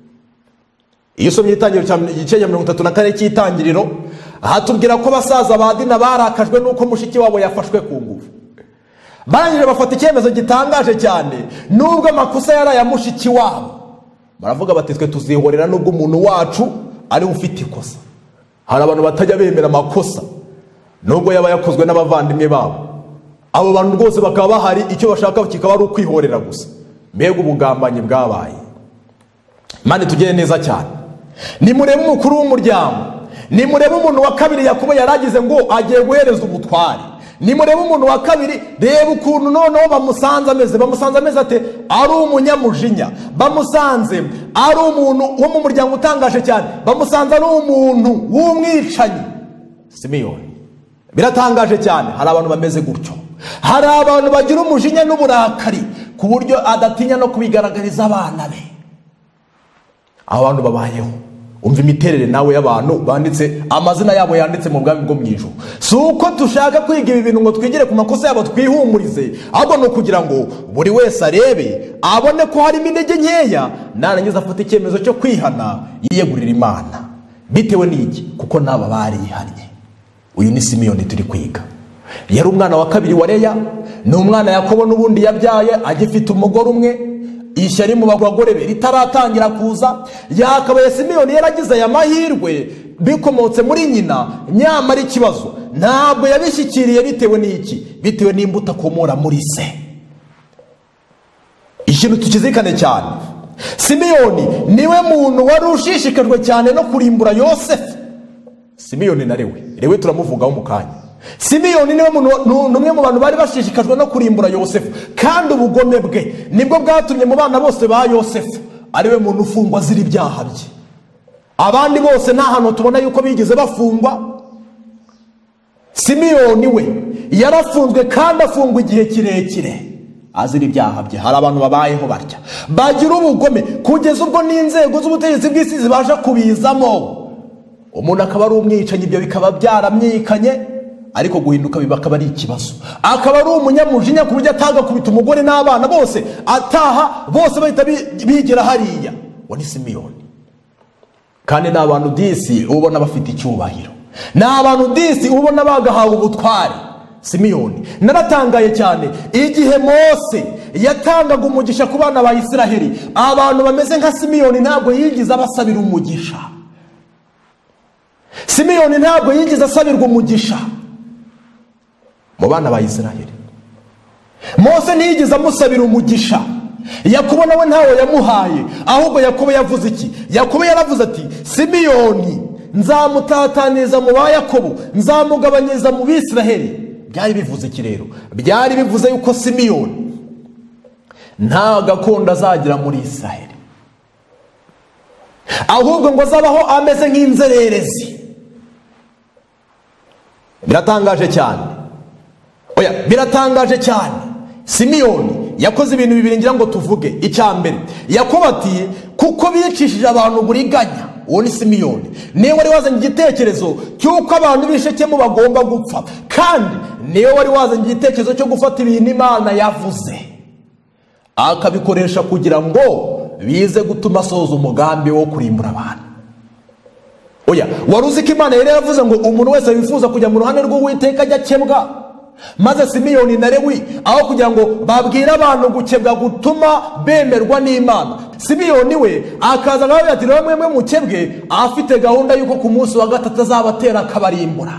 Iyo usomye itangiriro igice cya 34 cy'itangiriro, hatubwira ko basaza ba Dina barakajwe nuko mushiki wabo yafashwe ku ngufu. Barangije bafata icyemezo gitangaje cyane, nubwo amakosa yari aya mushiki wabo, baravuga bati twe tuzihorera nubwo umuntu wacu ari ufite ikosa. Hari abantu batajya bemera amakosa nubwo yaba yakozwe n'abavandimwe babo. Abo bantu rwose bakaba bahari, icyo bashaka kikaba ari ukwihorera gusa. Mbega ubugambanyi bwabaye. Mani tugere neza cyane. Nimurebe umukuru w'umuryango, nimurebe umuntu wa kabiri Yakobo yaragize ngo agiye guhereza ubutware. Nimurebe umuntu wa kabiri, reba ukuntu noneho bamusanze ameze ate? Ari umunyamujinya. Bamusanze ari umuntu wo mu muryango utangaje cyane, bamusanze ari umuntu w'umwicanyi. Simiyoni. Biratangaje cyane, hari abantu bameze gutyo. Hari abantu bagira umujinya n'uburakari ku buryo adatinya no kubigaragariza abana be. Abo bantu babayeho. Umva imiterere nawe y'abantu banditse amazina yabo yanditse mu bwami bwo mu ijuru. Si uko dushaka kwiga ibi bintu ngo twigire ku makosa yabo twihumurize, ahubwo no kugira ngo buri wese arebe, abone ko harimo intege nkeya, narangiza afata icyemezo cyo kwihana, yiyegurira Imana. Bitewe n'iki? Kuko naba barihannye. Uyu ni Simiyoni turi kwiga. Yari umwana wa kabiri wa Leya, ni umwana Yakobo n'ubundi yabyaye agifite umugore umwe. Ishyari mu bagore be ritaratangira kuza, yakabaye Simiyoni yaragize aya mahirwe bikomotse muri nyina. Nyamara ikibazo ntabwo yabishyikiriye. Bitewe n'iki? Bitewe n'imbuto akomora muri se. Ikintu tukizikane cyane, Simiyoni niwe muntu wari ushishikajwe cyane no kurimbura Yosefu. Simiyoni na Lewi turamuvugaho mu kanya. Simiyoni niwe numwe mu bantu bari bashishikajwe no kurimbura Yosefu, kandi ubugome bwe nibwo bwatumye mu bana bose ba Yosefu ariwe muntu ufungwa ziri ibyaha bye. Abandi bose nta hantu tubona yuko bigeze bafungwa. Simiyoni we yarafunzwe, kandi afungwa igihe kirekire azira ibyaha bye. Hari abantu babayeho batya, bagira ubugome kugeza ubwo n'inzego z'ubutegetsi bw'isi zibasha kubizamo. Umuntu akaba ari umwicanyi, ibyo bikaba byaramyikanye, ariko guhinduka biba akaba ari ikibazo. Akaba ari umunyamujinya ku buryo atagakubita umugore n'abana bose, ataha bose bahita bigera hariya. Uwo ni Simiyoni. Kandi ni abantu disi ubona bafite icyubahiro, ni abantu disi ubona bagahawe ubutware. Simiyoni naratangaye cyane igihe Mose yatangaga umugisha ku bana ba Isiraheli. Abantu bameze nka Simiyoni ntabwo yigize abasabira umugisha. Simiyoni ntabwo yigize asabirwa umugisha mu bana ba Isiraheli. Mose ntiyigize amusabira umugisha. Yakobo nawe ntawe yamuhaye, ahubwo Yakobo yavuze iki? Yakobo yaravuze ati Simiyoni nzamutataniriza mu ba Yakobo, nzamugabanyiriza mu Bisiraheli. Byari bivuze iki rero? Byari bivuze yuko Simiyoni nta gakondo azagira muri Isiraheli, ahubwo ngo azabaho ameze nk'inzererezi. Biratangaje cyane. Oya, biratangaje cyane. Simiyoni yakoze ibintu bibiri ngira ngo tuvuge. Icya mbere, Yakobo ati kuko bicishije abantu buriganya. Uwo ni Simiyoni. Niwe wari wazanye igitekerezo cy'uko abantu b'i Shekemu bagomba gupfa, kandi niwe wari wazanye igitekerezo cyo gufata ibintu Imana yavuze akabikoresha kugira ngo bize gutuma asohoza umugambi wo kurimbura abantu. Oya, wari uzi ko Imana yari yaravuze ngo umuntu wese wifuza kujya mu ruhande rw'Uwiteka ajya akebwa? Maze Simiyoni na Lewi aho kugira ngo babwire abantu gukebwa gutuma bemerwa n'Imana, Simiyoni we akaza nawe ati rero mwemwe mukebwe, afite gahunda yuko ku munsi wa gatatu azabatera akabarimbura.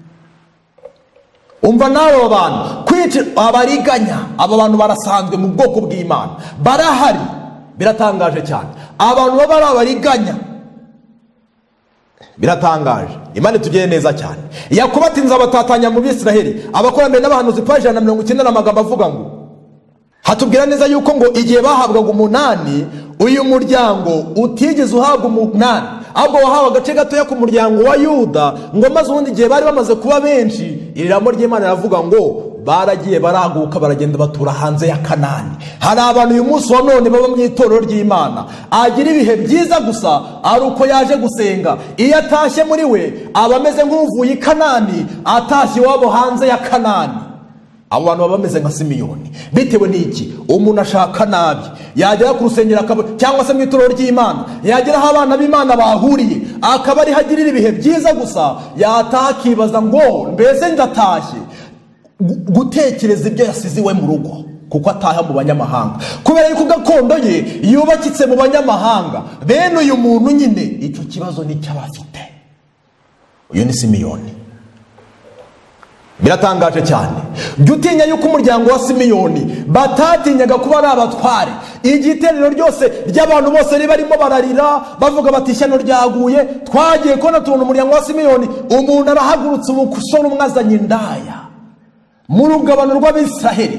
Umva nawe abantu kwica abariganya. Aba bantu barasanzwe mu bwoko bw'Imana, barahari. Biratangaje cyane, abantu baba ari abariganya. Biratangaje, Imana itugire neza cyane. Yakobo ati nzabatatanya mu Bisiraheli, abakurambere n'abahanuzi paji 190 amagambo avuga ngo, hatubwira neza yuko ngo igihe bahabwaga 8 uyu muryango utigeze uhabwa 8, ahubwo wahawe agace gatoya ku muryango wa Yuda, ngo maze ubundi igihe bari bamaze kuba benshi, ijambo ry'Imana riravuga ngo baragiye baraguka baragenda batura hanze ya Kanani. Hari abantu uyu munsi wa none baba mu itorero ry'Imana, agira ibihe byiza gusa ari uko yaje gusenga. Iyo atashye muri we aba ameze nk'uvuye i Kanani atashye iwabo hanze ya Kanani. Abo bantu baba bameze nka Simiyoni. Bitewe n'iki? Umuntu ashaka nabi, yagera ku rusengero cyangwa se mu itorero ry'Imana, yagera aho abana b'Imana bahuriye akaba ari hagirira ibihe byiza gusa, yataha akibaza ngo mbese ndatashye, gutekereza ibyo yasize iwe mu rugo, kuko ataha mu banyamahanga, kubera yuko gakondo ye yubakitse mu banyamahanga. Bene uyu muntu nyine icyo kibazo nicyo abafite. Uyu ni Simiyoni. Biratangaje cyane. Jya utinya yuko umuryango wa Simiyoni batatinyaga kuba ari abatware. Igiterero ryose ry'abantu bose ribarimo bararira bavuga bati ishyano ryaguye, twagiye kubona tubona umuryango wa Simiyoni, umuntu arahagurutse umusore umwe azanye indaya mu rugabano rw'Abisiraheli.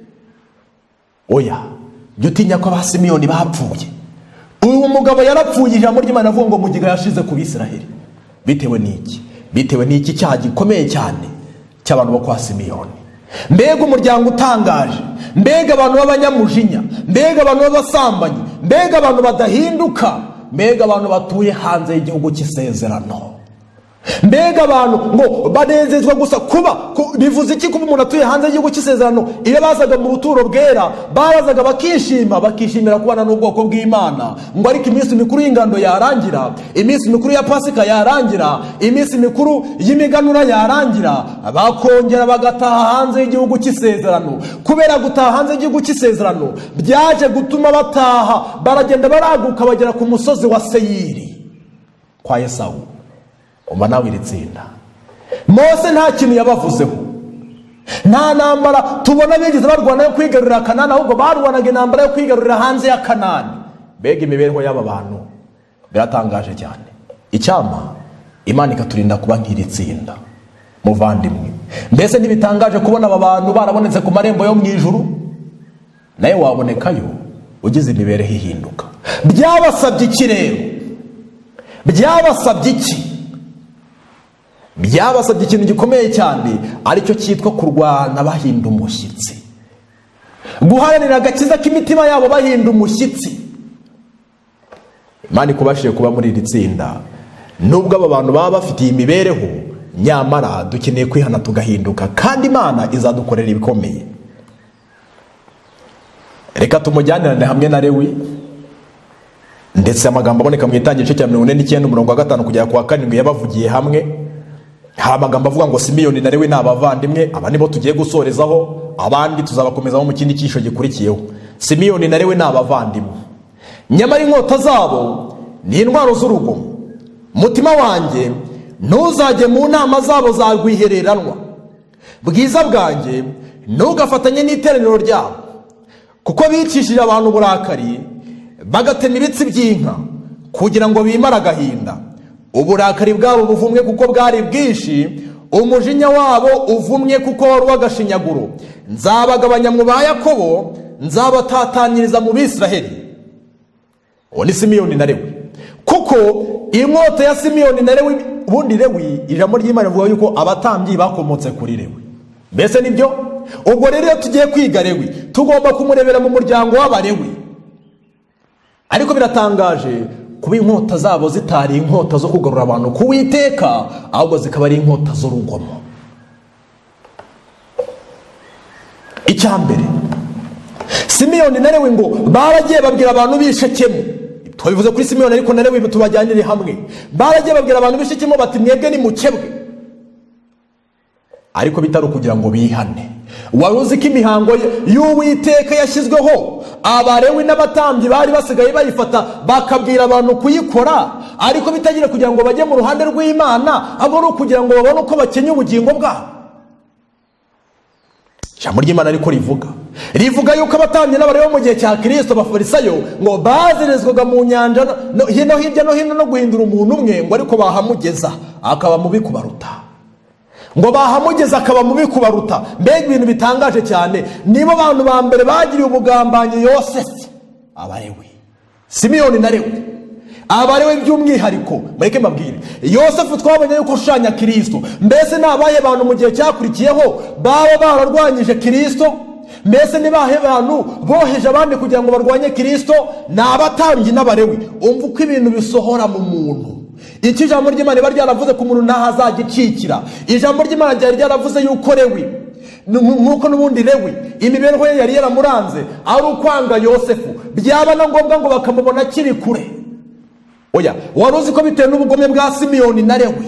Oya, jya utinya ko aba Simiyoni bapfuye. Uyu mugabo yarapfuye, ijambo ry'Imana avuga ngo mugiga yashize ku Bisiraheli. Bitewe n'iki? Bitewe n'iki cyaha gikomeye cyane cy'abantu bo kwa Simiyoni. Mbega umuryango utangaje, mbega abantu b'abanyamujinya, mbega abantu b'abasambanyi, mbega abantu badahinduka, mbega abantu batuye hanze y'igihugu cy'isezerano. Mbega abantu ngo banezezwa gusa kuba bivuze iki kuba umuntu atuye hanze y'igihugu cy'isezerano? Iyo bazaga mu buturo bwera barazaga bakishimira kubana n'ubwoko bw'Imana, ngo ariko iminsi mikuru y'ingando yarangira, iminsi mikuru ya Pasika yarangira, iminsi mikuru y'imiganura yarangira, bakongera bagataha hanze y'igihugu cy'isezerano. Kubera gutaha hanze y'igihugu cy'isezerano byaje gutuma bataha baragenda baraguka bagera ku musozi wa Seyiri kwa Yesawu. Umva nawe iri tsinda, Mose nta kintu yabavuzeho, nta ntambara tubona bigeze barwana yo kwigarurira Kanani, ahubwo barwanaga intambara yo kwigarurira hanze ya Kanani. Mbega imibereho y'aba bantu biratangaje cyane. Icyama Imana ikaturinda kuba nk'iri tsinda. Muvandimwe, mbese ntibitangaje kubona aba bantu barabonetse ku marembo yo mu ijuru? Nawe wabonekayo ugize imibereho ihinduka. Byabasabye iki rero? Byabasabye iki? Byabasabye ikintu gikomeye cyane, aricyo cyitwa kurwana bahinda umushyitsi, guharanira agakiza k'imitima yabo bahinda umushyitsi. Imana ikubashije kuba muri iri tsinda. Nubwo aba bantu baba bafitiye imibereho, nyamara dukeneye kwihana tugahinduka, kandi Imana izadukorera ibikomeye. Reka tumujyanirane hamwe na Lewi, ndetse amagambo aboneka mu itangiriro cya 49 umurongo wa 5 kugera ku wa 7 yabavugiye hamwe. Hari amagambo avuga ngo Simiyoni na Lewi ni abavandimwe. Aba nibo tugiye gusorezaho, abandi tuzabakomezaho mu kindi cyisho gikurikiyeho. Simiyoni na Lewi ni abavandimwe, nyamara inkota zabo ni intwaro z'urugomo. Mutima wanjye ntuzajye mu nama zabo za rwihereranwa, bwiza bwanjye ntugafatanye n'iteraniro ryabo, kuko bicishije abantu uburakari bagatema ibitsi by'inka kugira ngo bimare agahinda. Uburakari bwabo buvumwe kuko bwari bwinshi, umujinya wabo uvumye kuko wari uw'agashinyaguro. Nzabagabanya mu ba Yakobo, nzabatatanyiriza mu Bisiraheli. Uwo ni Simiyoni na Lewi. Kuko inkota ya Simiyoni na Lewi, ubundi Lewi ijambo ry'Imana rivuga yuko abatambyi bakomotse kuri Lewi. Mbese nibyo? Ubwo rero iyo tugiye kwiga Lewi tugomba kumurebera mu muryango w'Abalewi. Ariko biratangaje kuba inkota zabo zitari inkota zo kugarura abantu ku Uwiteka, ahubwo zikaba ari inkota z'urugomo. Icyambere, Simiyoni na Lewi ngo baragiye babwira abantu b'i Shekemu. Twabivuze kuri Simiyoni ariko na Lewi tubajyanire hamwe. Baragiye babwira abantu b'i Shekemu bati mwebwe ni mukebwe. Ariko bitari kugira ngo bihane. Wari uzi ko imihango y'Uwiteka yashyizweho, Abalewi n'abatambyi bari basigaye bayifata bakabwira abantu kuyikora, ariko bitagira kugira ngo bajye mu ruhande rw'Imana, ahubwo ari ukugira ngo babone uko bakenya ubugingo bwabo. ijambo ry'Imana ariko rivuga yuko abatambyi n'abalewi mu gihe cya Kristo abafarisayo ngo bazerezwaga mu nyanja hirya no hino no guhindura umuntu umwe, ngo ariko bahamugeza akaba mubi kubaruta, ngo bahamugeza akaba mubi kubaruta. Mbega ibintu bitangaje cyane. Nibo bantu ba mbere bagiriye ubugambanyi Yosefu, abalewi, Simiyoni na Lewi. Abalewi by'umwihariko mureke mbabwire, Yosefu twabonye yuko ushushanya Kristo. Mbese nabaye abantu mu gihe cyakurikiyeho baba bararwanyije Kristo? Mbese nibahe bantu boheje abandi kugira ngo barwanye Kristo? Ni abatambyi n'abalewi. Umva uko ibintu bisohora mu muntu. Iki jambo ry'Imana riba ryaravuze ku muntu ntaho azagicikira. Ijambo ry'Imana ryari ryaravuze yuko Lewi, nk'uko n'ubundi Lewi imibereho ye yari yaramuranze ari ukwanga Yosefu, byaba na ngombwa ngo bakamubona akiri kure. Oya, wari uzi ko bitewe n'ubugome bwa Simiyoni na Lewi,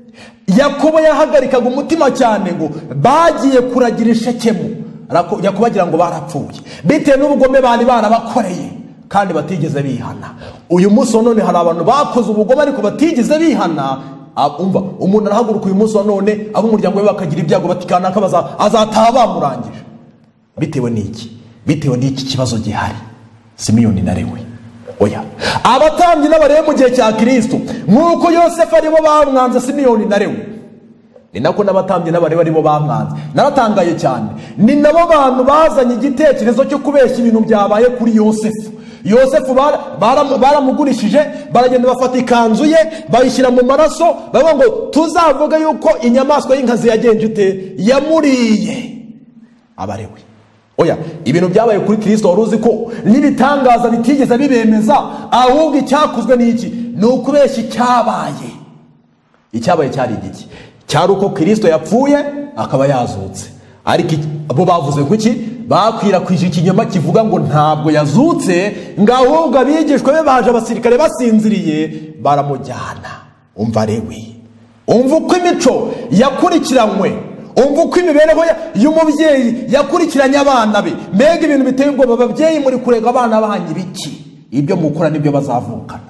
Yakobo yahagarikaga umutima cyane ngo bagiye kuragira Shekemu, Yakobo agira ngo barapfuye bitewe n'ubugome bari barabakoreye kandi batigeze bihana. Uyu munsi none hari abantu bakoze ubugome ariko batigeze bihana. Umva, umuntu arahaguruka uyu munsi none abo umuryango we bakagira ibyago batikana azataha bamurangije. Bitewe n'iki? Bitewe n'iki kibazo gihari Simiyoni na Lewi. Oya, abatambyi n'abalewi mu gihe cya Kristo nk'uko Yosefu aribo bamwanze Simiyoni na Lewi, ni nako n'abatambyi n'abalewi aribo bamwanze. Naratangaye cyane, ni nabo bantu bazanye igitekerezo cyo kubeshya ibintu byabaye kuri Yosefu. Yosefu baramugurishije, baragenda bafata ikanzu ye bayishyira mu maraso, bavuga ngo tuzavuga yuko inyamaswa y'inkazi yagenje ite yamuriye. Abalewi. Oya, ibintu byabaye kuri Kristo wari uzi ko n'ibitangaza bitigeze bibemeza, ahubwo icyakozwe n'iki? Ni ukubeshya icyabaye. Icyabaye cyari igiki? Cyari uko Kristo yapfuye akaba yazutse. Ariko abo bavuze ngo iki? Bakwirakwije ikinyoma kivuga ngo ntabwo yazutse, ngo ahubwo abigishwa be baje abasirikare basinziriye baramujyana. Umva Lewi, umva uko imico yakurikiranywe, umva uko imibereho y'umubyeyi yakurikiranye abana be. Mbega ibintu biteye ubwoba. Ababyeyi muri kurega abana banyu biki? Ibyo mukora nibyo bazavukana,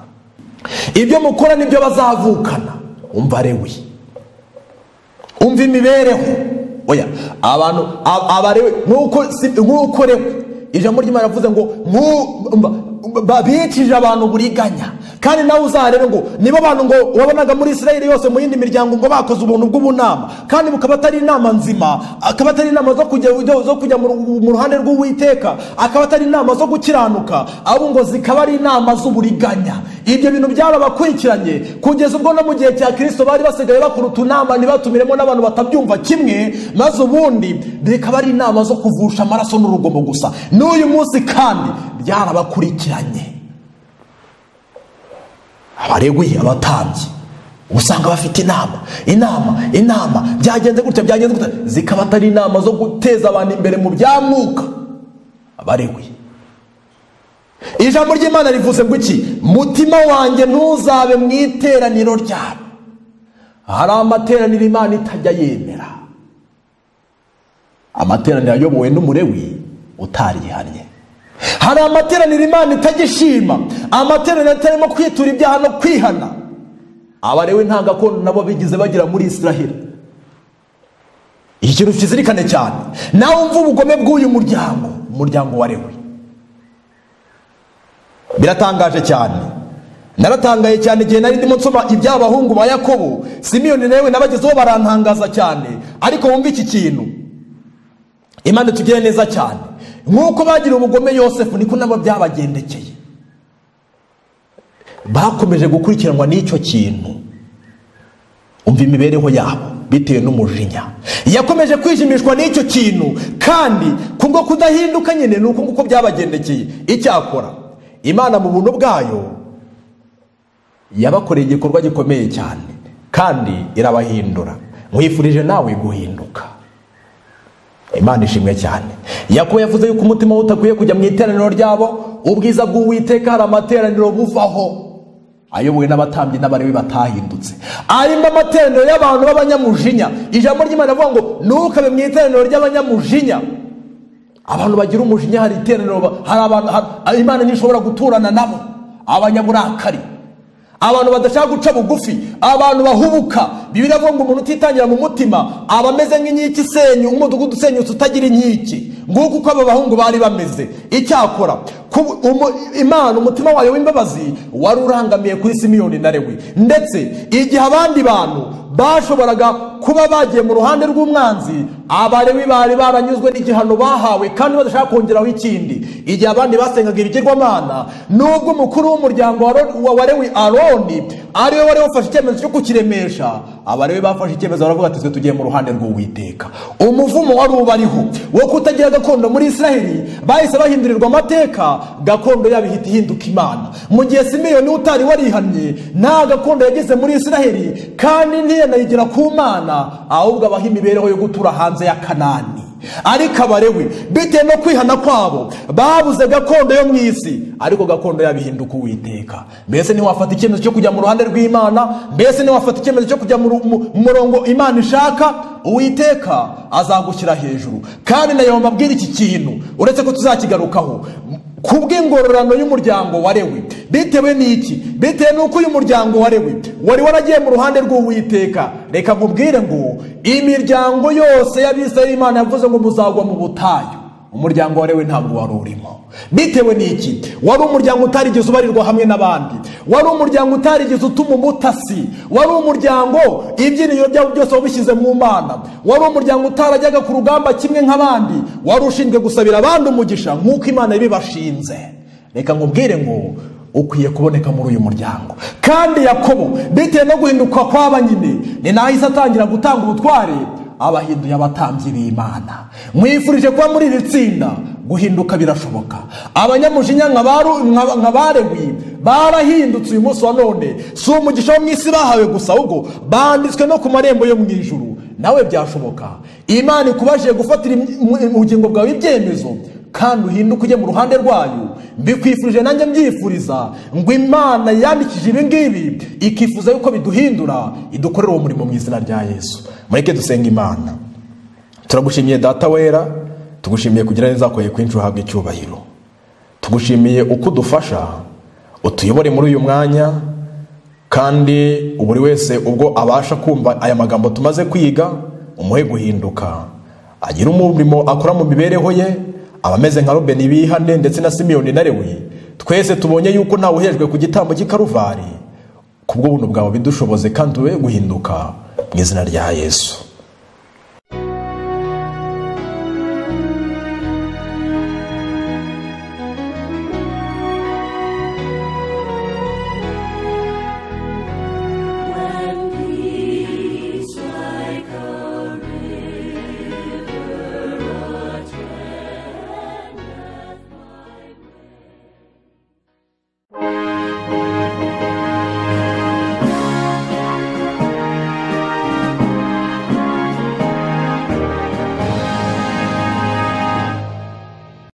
ibyo mukora nibyo bazavukana. Umva Lewi, umva imibereho. Oya, abantu abalewi nk'uko Lewi ijambo ry'Imana ravuze ngo bicije abantu buriganya. Kandi nawe uzarebe ngo nibo bantu ngo wabonaga muri Isirayeli yose mu yindi miryango ngo bakoze ubuntu bw'ubunama, kandi bukaba atari inama nzima, akaba atari inama zo kujya mu ruhande rw'Uwiteka, akaba atari inama zo gukiranuka, abo ngo zikaba ari inama z'uburiganya. Ibyo bintu byarabakurikiranye kugeza ubwo no mu gihe cya Kristo bari basigaye bakora utunama ntibatumiremo n'abantu batabyumva kimwe, maze ubundi bikaba ari inama zo kuvusha amaraso n'urugomo gusa. N'uyu munsi kandi byarabakurikiranye. Abalewi, abatambyi usanga bafite inama byagenze gutya zikaba atari inama zo guteza abantu imbere mu byamwuka. Abalewi, ijambo ry'Imana rivuze ngo iki? Mutima wanjye ntuzabe mu iteraniro ryabo. Hari amateraniro Imana itajya yemera, amateraniro ayobowe n'umulewi utarihannye. Hari amateraniro Imana itagishima, amateraniro atarimo kwitura ibyaha no kwihana. Abalewi nta gakondo nabo bigize bagira muri Isiraheli. Ikintu kizirikane cyane. Nawe umva ubugome bw'uyu umuryango wa Lewi. Biratangaje cyane. Naratangaye cyane igihe nari ndimo nsoma iby'abahungu ba Yakobo, Simiyoni na Lewi nabagezeho barantangaza cyane. Ariko wumva iki kintu, Imana tugire neza cyane. Nk'uko bagira ubugome Yosefu niko nabo byabagendekeye. Bakomeje gukurikiranwa n'icyo kintu. Umva imibereho yabo bitewe n'umujinya. Yakomeje kwijimishwa n'icyo kintu, kandi kubwo kudahinduka nyine nuko nguko byabagendekeye. Icyakora Imana mu buntu bwayo yabakoreye igikorwa gikomeye cyane kandi irabahindura. Mwifurije nawe guhinduka. Imana ishimwe cyane. Yakobo yavuze yuko umutima utakwiye kujya mu iteraniro ryabo, ubwiza bw'Uwiteka hari amateraniro buvaho, ayobowe n'abatambyi n'abalewi batahindutse. Arimo amateraniro y'abantu b'abanyamujinya. Ijambo ry'Imana rivuga ngo ntukabe mu iteraniro ry'abanyamujinya. Abantu bagira umujinya, hari iteraniro, hari abantu Imana ntishobora guturana nabo, abanyaburakari, abantu badashaka guca bugufi, abantu bahubuka. Bibiliya ivuga ngo umuntu utitangira mu mutima aba ameze nk'inkike isenya, umudugudu usenyutse utagira inkike. Nguko uko aba bahungu bari bameze. Icyakora Imana umutima wayo w'imbabazi wari urangamiye kuri Simiyoni na Lewi, ndetse igihe abandi bantu bashoboraga kuba bagiye mu ruhande rw'umwanzi, Abalewi bari baranyuzwe n'igihano bahawe kandi badashaka kongeraho ikindi. Igihe abandi basengaga ibigirwamana, nubwo umukuru w'umuryango wa Lewi Aroni ariwe wari wafashe icyemezo cyo kukiremesha, Abalewi bafashe icyemezo baravuga ati twe tugiye mu ruhande rw'Uwiteka. Umuvumo wari ubariho wo kutagira gakondo muri Isiraheli, bahise bahindurirwa amateka, gakondo yabo ihita ihinduka Imana. Mu gihe Simiyoni utari warihannye, nta gakondo yageze muri Isiraheli kandi ntiyanayigira ku Mana, ahubwo abaha imibereho yo gutura hanze ya Kanani. Ariko Abalewi bitewe no kwihana kwabo babuze gakondo yo mu isi, ariko gakondo yabihinduka Uwiteka. Mbese ntiwafata icyemezo cyo kujya mu ruhande rw'Imana, mbese ntiwafata icyemezo cyo kujya mu murongo Imana ishaka, Uwiteka azagushyira hejuru. Kandi nayo mbabwira iki kintu, uretse ko tuzakigarukaho, kubw'ingororano y'umuryango wa Lewi. Bitewe n'iki? Bitewe n'uko uyu muryango wa Lewi wari waragiye mu ruhande rw'Uwiteka. Reka nkubwire ngo imiryango yose y'Abisirayeli Imana yavuze ngo muzagwa mu butayu, umuryango wa Lewi ntabwo wari urimo. Bitewe n'iki? Wari umuryango utarigeze ubarirwa hamwe n'abandi, wari umuryango utarigeze utuma umutasi, wari umuryango ibyiringiro byabo byose wabishyize mu Mana, wari umuryango utarajyaga ku rugamba kimwe nk'abandi, wari ushinzwe gusabira abandi umugisha nk'uko Imana ibibashinze. Reka nkubwire ngo ukwiye kuboneka muri uyu muryango. Kandi Yakobo bitewe no guhinduka kw'aba nyine, ni nahise atangira gutanga ubutware, abahinduye abatambyi b'Imana. Mwifurije kuba muri iri tsinda, guhinduka birashoboka. Abanyamujinya nka Balewi barahindutse uyu munsi wa none. Si umugisha wo mu isi bahawe gusa, ahubwo banditswe no ku marembo yo mu ijuru. Nawe byashoboka. Imana ikubashije gufatira ubugingo bwawe ibyemezo kandi uhinduka ujye mu ruhande rwayo. Mbikwifurije nanjye mbyifuriza ngo Imana yandikije ibi ngibi ikifuza yuko biduhindura, idukorera uwo murimo mu izina rya Yesu. Mureke dusenga Imana. Turagushimiye Data wera, tugushimiye kugira neza kwawe kwinshi uhabwe icyubahiro. Tugushimiye uko udufasha, utuyobore muri uyu mwanya, kandi buri wese ubwo abasha kumva aya magambo tumaze kwiga, umuhe guhinduka, agira umurimo akora mu mibereho ye, abameze nka Rubeni bihane ndetse na Simiyoni na Lewi. Twese tubonye yuko ntawe uhejwe ku gitambo cy'Ikaruvari, kubwo buntu bwawe bidushoboze kandi we guhinduka mu izina rya Yesu.